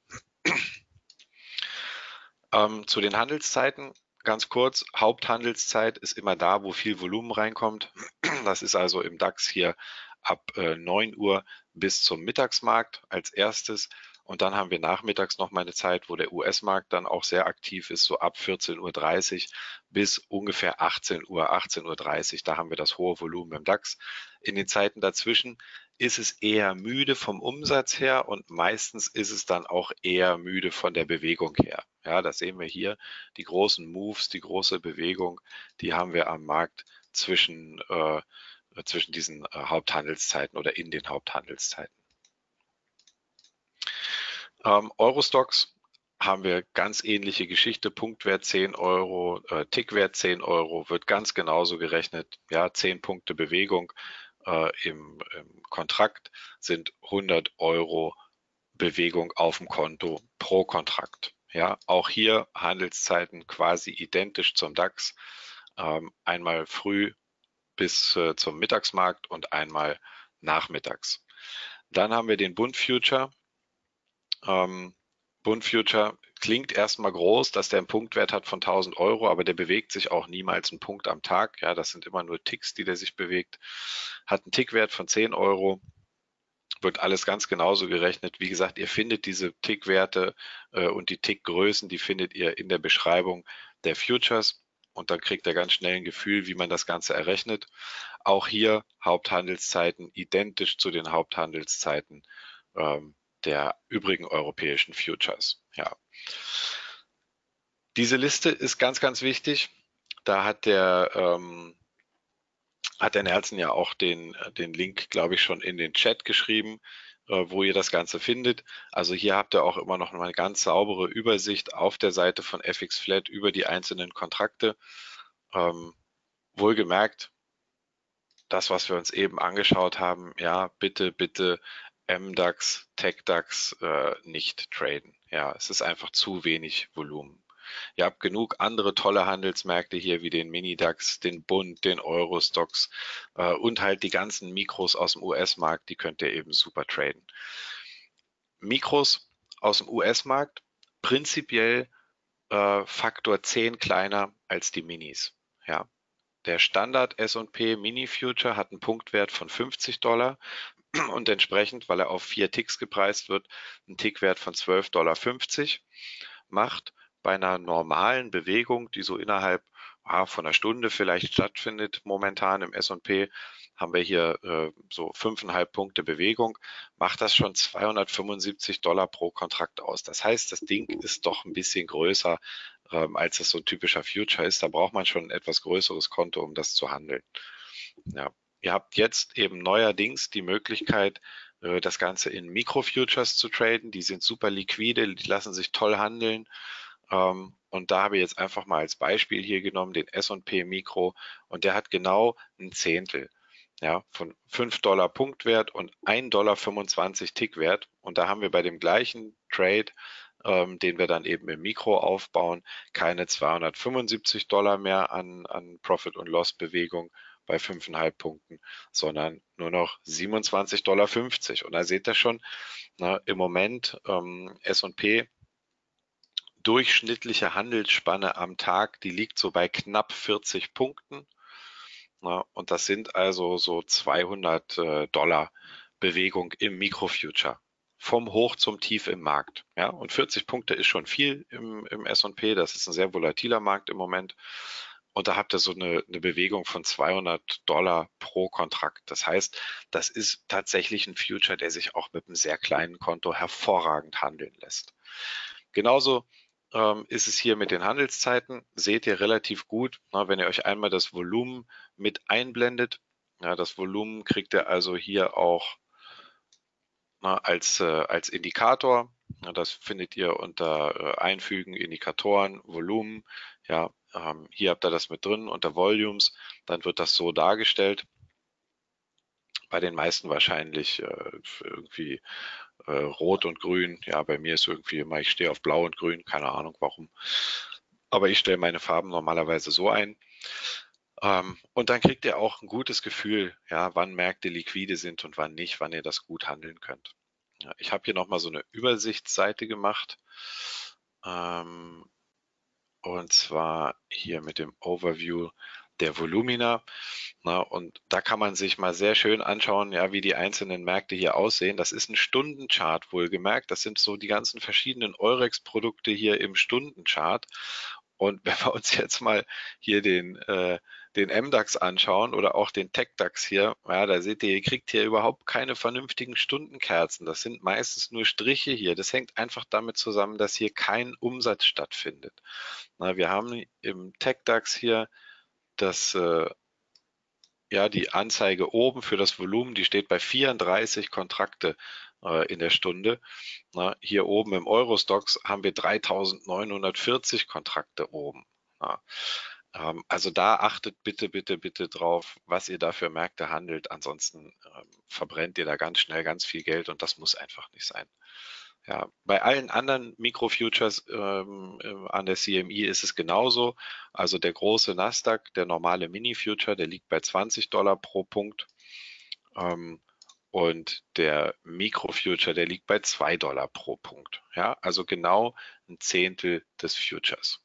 Ähm, zu den Handelszeiten. Ganz kurz, Haupthandelszeit ist immer da, wo viel Volumen reinkommt. Das ist also im DAX hier ab äh, neun Uhr bis zum Mittagsmarkt als erstes. Und dann haben wir nachmittags noch mal eine Zeit, wo der U S-Markt dann auch sehr aktiv ist, so ab vierzehn Uhr dreißig bis ungefähr achtzehn Uhr, achtzehn Uhr dreißig. Da haben wir das hohe Volumen im DAX. In den Zeiten dazwischen ist es eher müde vom Umsatz her und meistens ist es dann auch eher müde von der Bewegung her. Ja, das sehen wir hier. Die großen Moves, die große Bewegung, die haben wir am Markt zwischen, äh, zwischen diesen äh, Haupthandelszeiten oder in den Haupthandelszeiten. Ähm, Eurostoxx haben wir ganz ähnliche Geschichte, Punktwert zehn Euro, äh, Tickwert zehn Euro, wird ganz genauso gerechnet. Ja, zehn Punkte Bewegung äh, im, im Kontrakt sind hundert Euro Bewegung auf dem Konto pro Kontrakt. Ja, auch hier Handelszeiten quasi identisch zum DAX. Ähm, einmal früh bis äh, zum Mittagsmarkt und einmal nachmittags. Dann haben wir den Bund Future. Ähm, Bund Future klingt erstmal groß, dass der einen Punktwert hat von tausend Euro, aber der bewegt sich auch niemals einen Punkt am Tag. Ja, das sind immer nur Ticks, die der sich bewegt. Hat einen Tickwert von zehn Euro. Wird alles ganz genauso gerechnet. Wie gesagt, ihr findet diese Tickwerte äh, und die Tickgrößen, die findet ihr in der Beschreibung der Futures und dann kriegt ihr ganz schnell ein Gefühl, wie man das Ganze errechnet. Auch hier Haupthandelszeiten identisch zu den Haupthandelszeiten ähm, der übrigen europäischen Futures. Ja. Diese Liste ist ganz, ganz wichtig. Da hat der ähm, hat der Nelson ja auch den, den Link, glaube ich, schon in den Chat geschrieben, äh, wo ihr das Ganze findet. Also hier habt ihr auch immer noch eine ganz saubere Übersicht auf der Seite von F X Flat über die einzelnen Kontrakte. Ähm, wohlgemerkt, das, was wir uns eben angeschaut haben, ja, bitte, bitte M DAX, TechDAX äh, nicht traden. Ja, es ist einfach zu wenig Volumen. Ihr habt genug andere tolle Handelsmärkte hier wie den Mini-DAX, den Bund, den Eurostoxx äh, und halt die ganzen Mikros aus dem U S-Markt, die könnt ihr eben super traden. Mikros aus dem U S-Markt, prinzipiell äh, Faktor zehn kleiner als die Minis. Ja. Der Standard S und P Mini Future hat einen Punktwert von fünfzig Dollar und entsprechend, weil er auf vier Ticks gepreist wird, einen Tickwert von zwölf Dollar fünfzig macht bei einer normalen Bewegung, die so innerhalb ah, von einer Stunde vielleicht stattfindet. Momentan im S und P haben wir hier äh, so fünfeinhalb Punkte Bewegung, macht das schon zweihundertfünfundsiebzig Dollar pro Kontrakt aus. Das heißt, das Ding ist doch ein bisschen größer, ähm, als es so ein typischer Future ist. Da braucht man schon ein etwas größeres Konto, um das zu handeln. Ja. Ihr habt jetzt eben neuerdings die Möglichkeit, äh, das Ganze in Mikrofutures zu traden. Die sind super liquide, die lassen sich toll handeln. Ähm, und da habe ich jetzt einfach mal als Beispiel hier genommen den S und P Mikro und der hat genau ein Zehntel, ja, von fünf Dollar Punktwert und ein Dollar fünfundzwanzig Tickwert. Und da haben wir bei dem gleichen Trade, ähm, den wir dann eben im Mikro aufbauen, keine zweihundertfünfundsiebzig Dollar mehr an, an Profit- und Loss-Bewegung bei fünfeinhalb Punkten, sondern nur noch siebenundzwanzig Dollar fünfzig. Und da seht ihr schon, na, im Moment ähm, S und P durchschnittliche Handelsspanne am Tag, die liegt so bei knapp vierzig Punkten. Na, und das sind also so zweihundert äh, Dollar Bewegung im Mikrofuture. Vom Hoch zum Tief im Markt. Ja, und vierzig Punkte ist schon viel im, im S und P. Das ist ein sehr volatiler Markt im Moment. Und da habt ihr so eine, eine Bewegung von zweihundert Dollar pro Kontrakt. Das heißt, das ist tatsächlich ein Future, der sich auch mit einem sehr kleinen Konto hervorragend handeln lässt. Genauso ähm, ist es hier mit den Handelszeiten. Seht ihr relativ gut, na, wenn ihr euch einmal das Volumen mit einblendet. Ja, das Volumen kriegt ihr also hier auch na, als, äh, als Indikator. Ja, das findet ihr unter äh, Einfügen, Indikatoren, Volumen. Ja, ähm, hier habt ihr das mit drin unter Volumes. Dann wird das so dargestellt. Bei den meisten wahrscheinlich äh, irgendwie äh, rot und grün. Ja, bei mir ist irgendwie immer, ich stehe auf blau und grün, keine Ahnung warum. Aber ich stelle meine Farben normalerweise so ein. Ähm, und dann kriegt ihr auch ein gutes Gefühl, ja, wann Märkte liquide sind und wann nicht, wann ihr das gut handeln könnt. Ja, ich habe hier nochmal so eine Übersichtsseite gemacht. Ähm, und zwar hier mit dem Overview der Volumina. Na, und da kann man sich mal sehr schön anschauen, ja, wie die einzelnen Märkte hier aussehen. Das ist ein Stundenchart, wohlgemerkt. Das sind so die ganzen verschiedenen Eurex-Produkte hier im Stundenchart. Und wenn wir uns jetzt mal hier den, äh, den M DAX anschauen oder auch den Tech DAX hier, ja, da seht ihr, ihr kriegt hier überhaupt keine vernünftigen Stundenkerzen. Das sind meistens nur Striche hier. Das hängt einfach damit zusammen, dass hier kein Umsatz stattfindet. Na, wir haben im Tech DAX hier das, äh, ja, die Anzeige oben für das Volumen, die steht bei vierunddreißig Kontrakte äh, in der Stunde. Na, hier oben im Eurostoxx haben wir dreitausendneunhundertvierzig Kontrakte oben. Ja, ähm, also da achtet bitte, bitte, bitte drauf, was ihr da für Märkte handelt. Ansonsten ähm, verbrennt ihr da ganz schnell ganz viel Geld und das muss einfach nicht sein. Ja, bei allen anderen Mikrofutures ähm, äh, an der C M E ist es genauso. Also der große Nasdaq, der normale Mini-Future, der liegt bei zwanzig Dollar pro Punkt. Ähm, und der Mikrofuture, der liegt bei zwei Dollar pro Punkt. Ja, also genau ein Zehntel des Futures.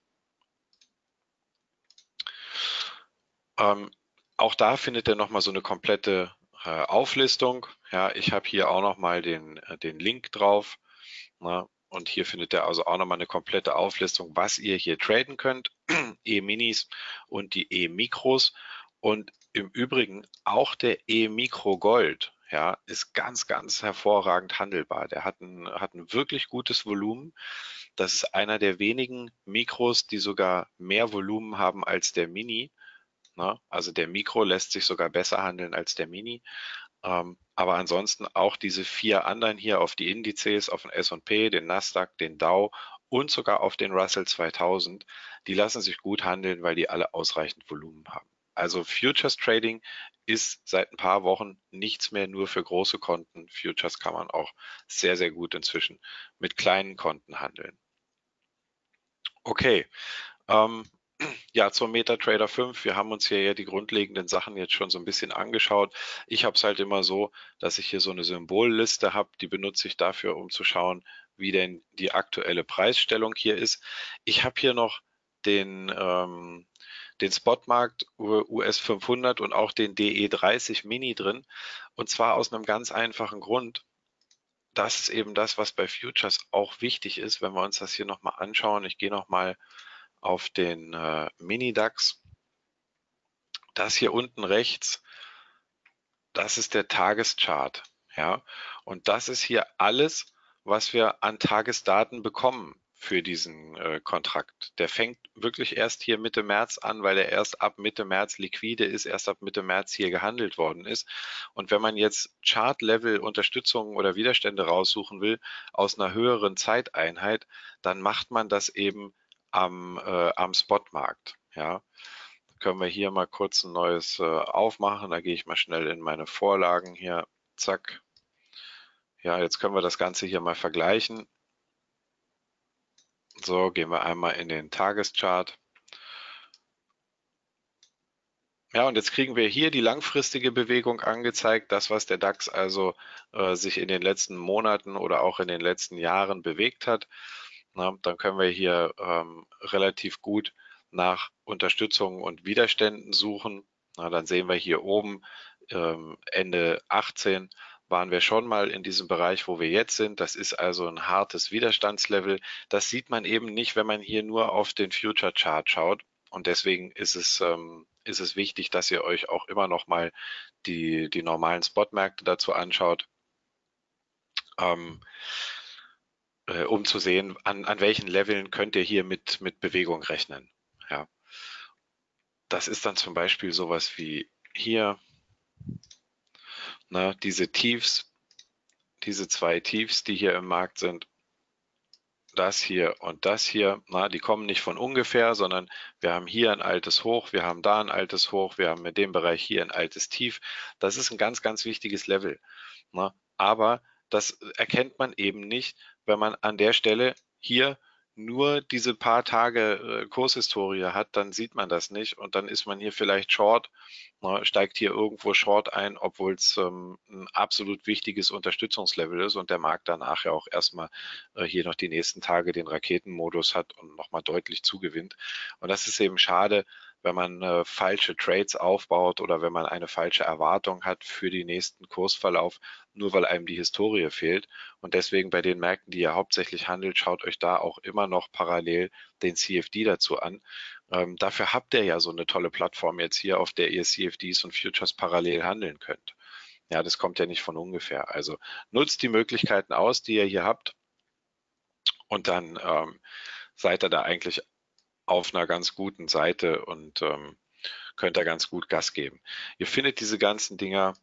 Ähm, auch da findet ihr nochmal so eine komplette äh, Auflistung. Ja, ich habe hier auch nochmal den, äh, den Link drauf. Na, und hier findet ihr also auch nochmal eine komplette Auflistung, was ihr hier traden könnt. E-Minis und die E-Mikros. Und im Übrigen auch der E-Mikro Gold, ja, ist ganz, ganz hervorragend handelbar. Der hat ein, hat ein wirklich gutes Volumen. Das ist einer der wenigen Mikros, die sogar mehr Volumen haben als der Mini. Na, also der Mikro lässt sich sogar besser handeln als der Mini. Ähm, aber ansonsten auch diese vier anderen hier auf die Indizes, auf den S und P, den Nasdaq, den Dow und sogar auf den Russell zweitausend, die lassen sich gut handeln, weil die alle ausreichend Volumen haben. Also Futures Trading ist seit ein paar Wochen nichts mehr nur für große Konten. Futures kann man auch sehr, sehr gut inzwischen mit kleinen Konten handeln. Okay, ähm, ja, zum MetaTrader fünf. Wir haben uns hier ja die grundlegenden Sachen jetzt schon so ein bisschen angeschaut. Ich habe es halt immer so, dass ich hier so eine Symbolliste habe, die benutze ich dafür, um zu schauen, wie denn die aktuelle Preisstellung hier ist. Ich habe hier noch den, ähm, den Spotmarkt U S fünfhundert und auch den D E dreißig Mini drin. Und zwar aus einem ganz einfachen Grund. Das ist eben das, was bei Futures auch wichtig ist, wenn wir uns das hier nochmal anschauen. Ich gehe nochmal auf den äh, Mini DAX. Das hier unten rechts, das ist der Tageschart, ja. Und das ist hier alles, was wir an Tagesdaten bekommen für diesen äh, Kontrakt. Der fängt wirklich erst hier Mitte März an, weil er erst ab Mitte März liquide ist, erst ab Mitte März hier gehandelt worden ist. Und wenn man jetzt Chart-Level Unterstützungen oder Widerstände raussuchen will aus einer höheren Zeiteinheit, dann macht man das eben am, äh, am Spotmarkt, ja. Können wir hier mal kurz ein neues äh, aufmachen. Da gehe ich mal schnell in meine Vorlagen hier. Zack. Ja, jetzt können wir das Ganze hier mal vergleichen. So, gehen wir einmal in den Tageschart. Ja, und jetzt kriegen wir hier die langfristige Bewegung angezeigt, das, was der DAX also äh, sich in den letzten Monaten oder auch in den letzten Jahren bewegt hat. Na, dann können wir hier ähm, relativ gut nach Unterstützungen und Widerständen suchen. Na, dann sehen wir hier oben ähm, Ende achtzehn waren wir schon mal in diesem Bereich, wo wir jetzt sind. Das ist also ein hartes Widerstandslevel. Das sieht man eben nicht, wenn man hier nur auf den Future Chart schaut. Und deswegen ist es, ähm, ist es wichtig, dass ihr euch auch immer noch mal die, die normalen Spotmärkte dazu anschaut, ähm, äh, um zu sehen, an, an welchen Leveln könnt ihr hier mit, mit Bewegung rechnen. Ja. Das ist dann zum Beispiel sowas wie hier, ne, diese Tiefs, diese zwei Tiefs, die hier im Markt sind, das hier und das hier, na, die kommen nicht von ungefähr, sondern wir haben hier ein altes Hoch, wir haben da ein altes Hoch, wir haben in dem Bereich hier ein altes Tief. Das ist ein ganz, ganz wichtiges Level. Na, aber das erkennt man eben nicht, wenn man an der Stelle hier nur diese paar Tage äh, Kurshistorie hat, dann sieht man das nicht und dann ist man hier vielleicht short, na, steigt hier irgendwo short ein, obwohl es ähm, ein absolut wichtiges Unterstützungslevel ist und der Markt danach ja auch erstmal äh, hier noch die nächsten Tage den Raketenmodus hat und nochmal deutlich zugewinnt. Und das ist eben schade, wenn man äh, falsche Trades aufbaut oder wenn man eine falsche Erwartung hat für den nächsten Kursverlauf, nur weil einem die Historie fehlt. Und deswegen bei den Märkten, die ihr hauptsächlich handelt, schaut euch da auch immer noch parallel den C F D dazu an. Ähm, dafür habt ihr ja so eine tolle Plattform jetzt hier, auf der ihr C F Ds und Futures parallel handeln könnt. Ja, das kommt ja nicht von ungefähr. Also nutzt die Möglichkeiten aus, die ihr hier habt. Und dann ähm, seid ihr da eigentlich auf einer ganz guten Seite und ähm, könnt da ganz gut Gas geben. Ihr findet diese ganzen Dinger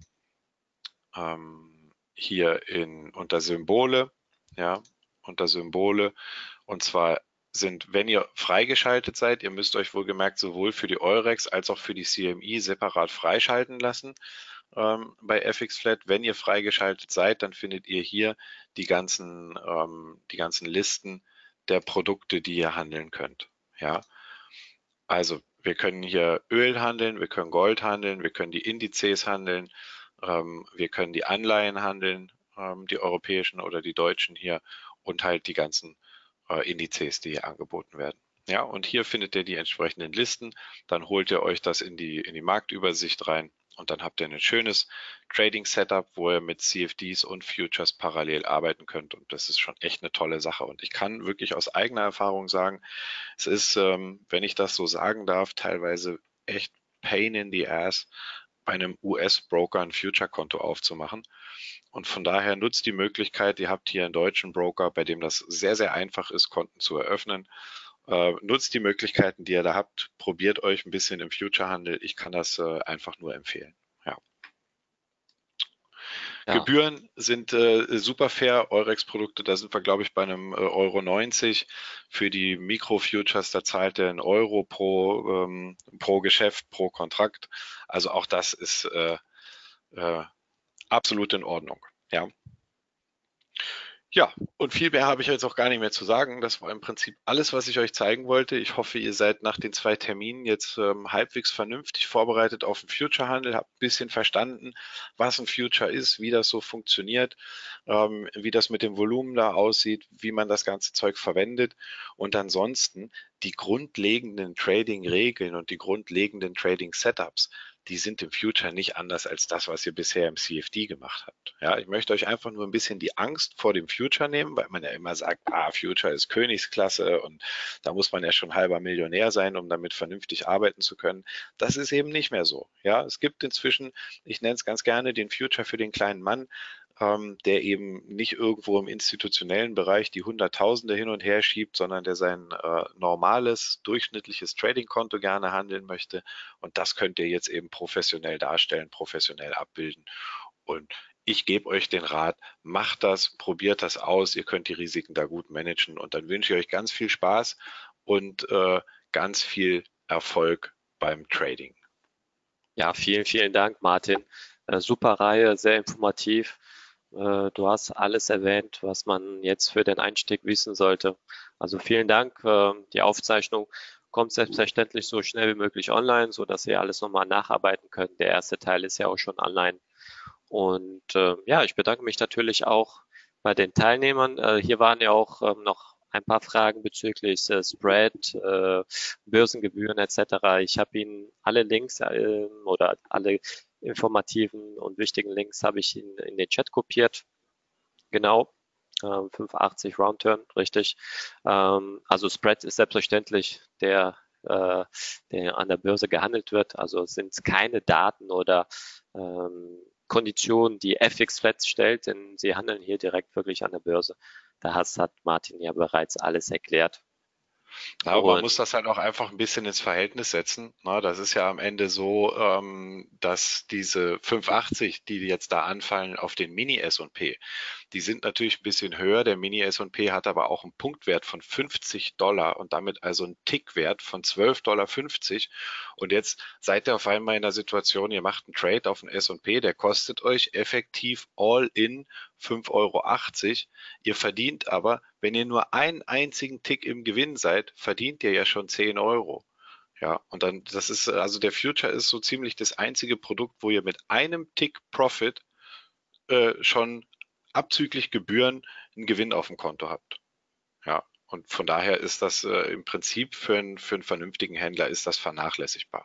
ähm, hier in, unter Symbole, ja, unter Symbole. Und zwar sind, wenn ihr freigeschaltet seid, ihr müsst euch wohlgemerkt sowohl für die Eurex als auch für die C M I separat freischalten lassen ähm, bei F X Flat. Wenn ihr freigeschaltet seid, dann findet ihr hier die ganzen, ähm, die ganzen Listen der Produkte, die ihr handeln könnt. Ja, also wir können hier Öl handeln, wir können Gold handeln, wir können die Indizes handeln, ähm, wir können die Anleihen handeln, ähm, die europäischen oder die deutschen hier und halt die ganzen äh, Indizes, die hier angeboten werden. Ja, und hier findet ihr die entsprechenden Listen, dann holt ihr euch das in die, in die Marktübersicht rein und dann habt ihr ein schönes Trading-Setup, wo ihr mit C F Ds und Futures parallel arbeiten könnt und das ist schon echt eine tolle Sache und ich kann wirklich aus eigener Erfahrung sagen, es ist, ähm, wenn ich das so sagen darf, teilweise echt Pain in the Ass, bei einem U S-Broker ein Future-Konto aufzumachen. Und von daher nutzt die Möglichkeit, ihr habt hier einen deutschen Broker, bei dem das sehr, sehr einfach ist, Konten zu eröffnen. Äh, nutzt die Möglichkeiten, die ihr da habt. Probiert euch ein bisschen im Future-Handel. Ich kann das äh, einfach nur empfehlen. Ja. Ja, Gebühren sind äh, super fair. Eurex-Produkte, da sind wir, glaube ich, bei einem äh, Euro neunzig. Für die Mikro-Futures, da zahlt er einen Euro pro, ähm, pro Geschäft, pro Kontrakt. Also auch das ist äh, äh, absolut in Ordnung. Ja. Ja, und viel mehr habe ich jetzt auch gar nicht mehr zu sagen. Das war im Prinzip alles, was ich euch zeigen wollte. Ich hoffe, ihr seid nach den zwei Terminen jetzt ähm, halbwegs vernünftig vorbereitet auf den Future-Handel, habt ein bisschen verstanden, was ein Future ist, wie das so funktioniert, ähm, wie das mit dem Volumen da aussieht, wie man das ganze Zeug verwendet und ansonsten die grundlegenden Trading-Regeln und die grundlegenden Trading-Setups, die sind im Future nicht anders als das, was ihr bisher im C F D gemacht habt. Ja, ich möchte euch einfach nur ein bisschen die Angst vor dem Future nehmen, weil man ja immer sagt, ah, Future ist Königsklasse und da muss man ja schon halber Millionär sein, um damit vernünftig arbeiten zu können. Das ist eben nicht mehr so. Ja, es gibt inzwischen, ich nenne es ganz gerne den Future für den kleinen Mann, ähm, der eben nicht irgendwo im institutionellen Bereich die Hunderttausende hin und her schiebt, sondern der sein äh, normales, durchschnittliches Trading-Konto gerne handeln möchte. Und das könnt ihr jetzt eben professionell darstellen, professionell abbilden. Und ich gebe euch den Rat, macht das, probiert das aus, ihr könnt die Risiken da gut managen und dann wünsche ich euch ganz viel Spaß und äh, ganz viel Erfolg beim Trading. Ja, vielen, vielen Dank, Martin. Äh, super Reihe, sehr informativ. Äh, du hast alles erwähnt, was man jetzt für den Einstieg wissen sollte. Also vielen Dank. Äh, die Aufzeichnung kommt selbstverständlich so schnell wie möglich online, so dass ihr alles nochmal nacharbeiten könnt. Der erste Teil ist ja auch schon online. Und äh, ja, ich bedanke mich natürlich auch bei den Teilnehmern. Äh, hier waren ja auch ähm, noch ein paar Fragen bezüglich äh, Spread, äh, Börsengebühren et cetera. Ich habe Ihnen alle Links äh, oder alle informativen und wichtigen Links habe ich Ihnen in den Chat kopiert. Genau. Ähm, fünf achtzig Roundturn, richtig. Ähm, also Spread ist selbstverständlich der, äh, der an der Börse gehandelt wird. Also sind es keine Daten oder ähm, Konditionen, die F X Flat stellt, denn sie handeln hier direkt wirklich an der Börse. Da hat, hat Martin ja bereits alles erklärt. Aber man muss das halt auch einfach ein bisschen ins Verhältnis setzen. Na, das ist ja am Ende so, ähm, dass diese fünf achtzig, die jetzt da anfallen auf den Mini-S und P, die sind natürlich ein bisschen höher. Der Mini-S und P hat aber auch einen Punktwert von fünfzig Dollar und damit also einen Tickwert von zwölf Komma fünfzig Dollar. Und jetzt seid ihr auf einmal in der Situation, ihr macht einen Trade auf den S und P, der kostet euch effektiv all in fünf Euro achtzig. Ihr verdient aber, wenn ihr nur einen einzigen Tick im Gewinn seid, verdient ihr ja schon zehn Euro. Ja, und dann, das ist, also der Future ist so ziemlich das einzige Produkt, wo ihr mit einem Tick Profit äh, schon abzüglich Gebühren einen Gewinn auf dem Konto habt. Ja, und von daher ist das äh, im Prinzip für, ein, für einen vernünftigen Händler ist das vernachlässigbar.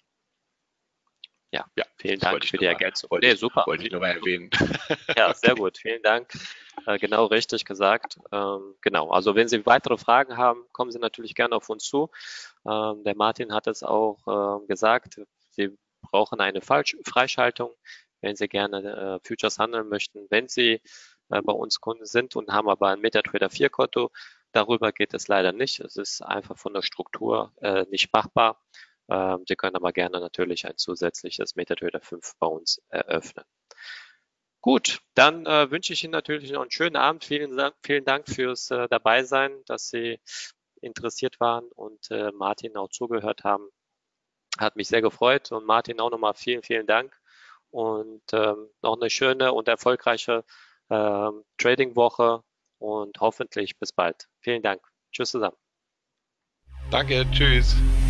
Ja, ja, vielen Dank für die mal, Ergänzung. Wollte, nee, ich, super. wollte ich nur mal erwähnen. Ja, sehr gut. Vielen Dank. Äh, genau richtig gesagt. Ähm, genau. Also wenn Sie weitere Fragen haben, kommen Sie natürlich gerne auf uns zu. Ähm, der Martin hat es auch äh, gesagt. Sie brauchen eine Falsch Freischaltung, wenn Sie gerne äh, Futures handeln möchten. Wenn Sie äh, bei uns Kunden sind und haben aber ein MetaTrader vier Konto, darüber geht es leider nicht. Es ist einfach von der Struktur äh, nicht machbar. Ähm, Sie können aber gerne natürlich ein zusätzliches MetaTrader fünf bei uns eröffnen. Gut, dann äh, wünsche ich Ihnen natürlich noch einen schönen Abend. Vielen Dank, vielen Dank fürs äh, Dabeisein, dass Sie interessiert waren und äh, Martin auch zugehört haben. Hat mich sehr gefreut und Martin auch nochmal vielen, vielen Dank und ähm, noch eine schöne und erfolgreiche ähm, Trading-Woche und hoffentlich bis bald. Vielen Dank. Tschüss zusammen. Danke, tschüss.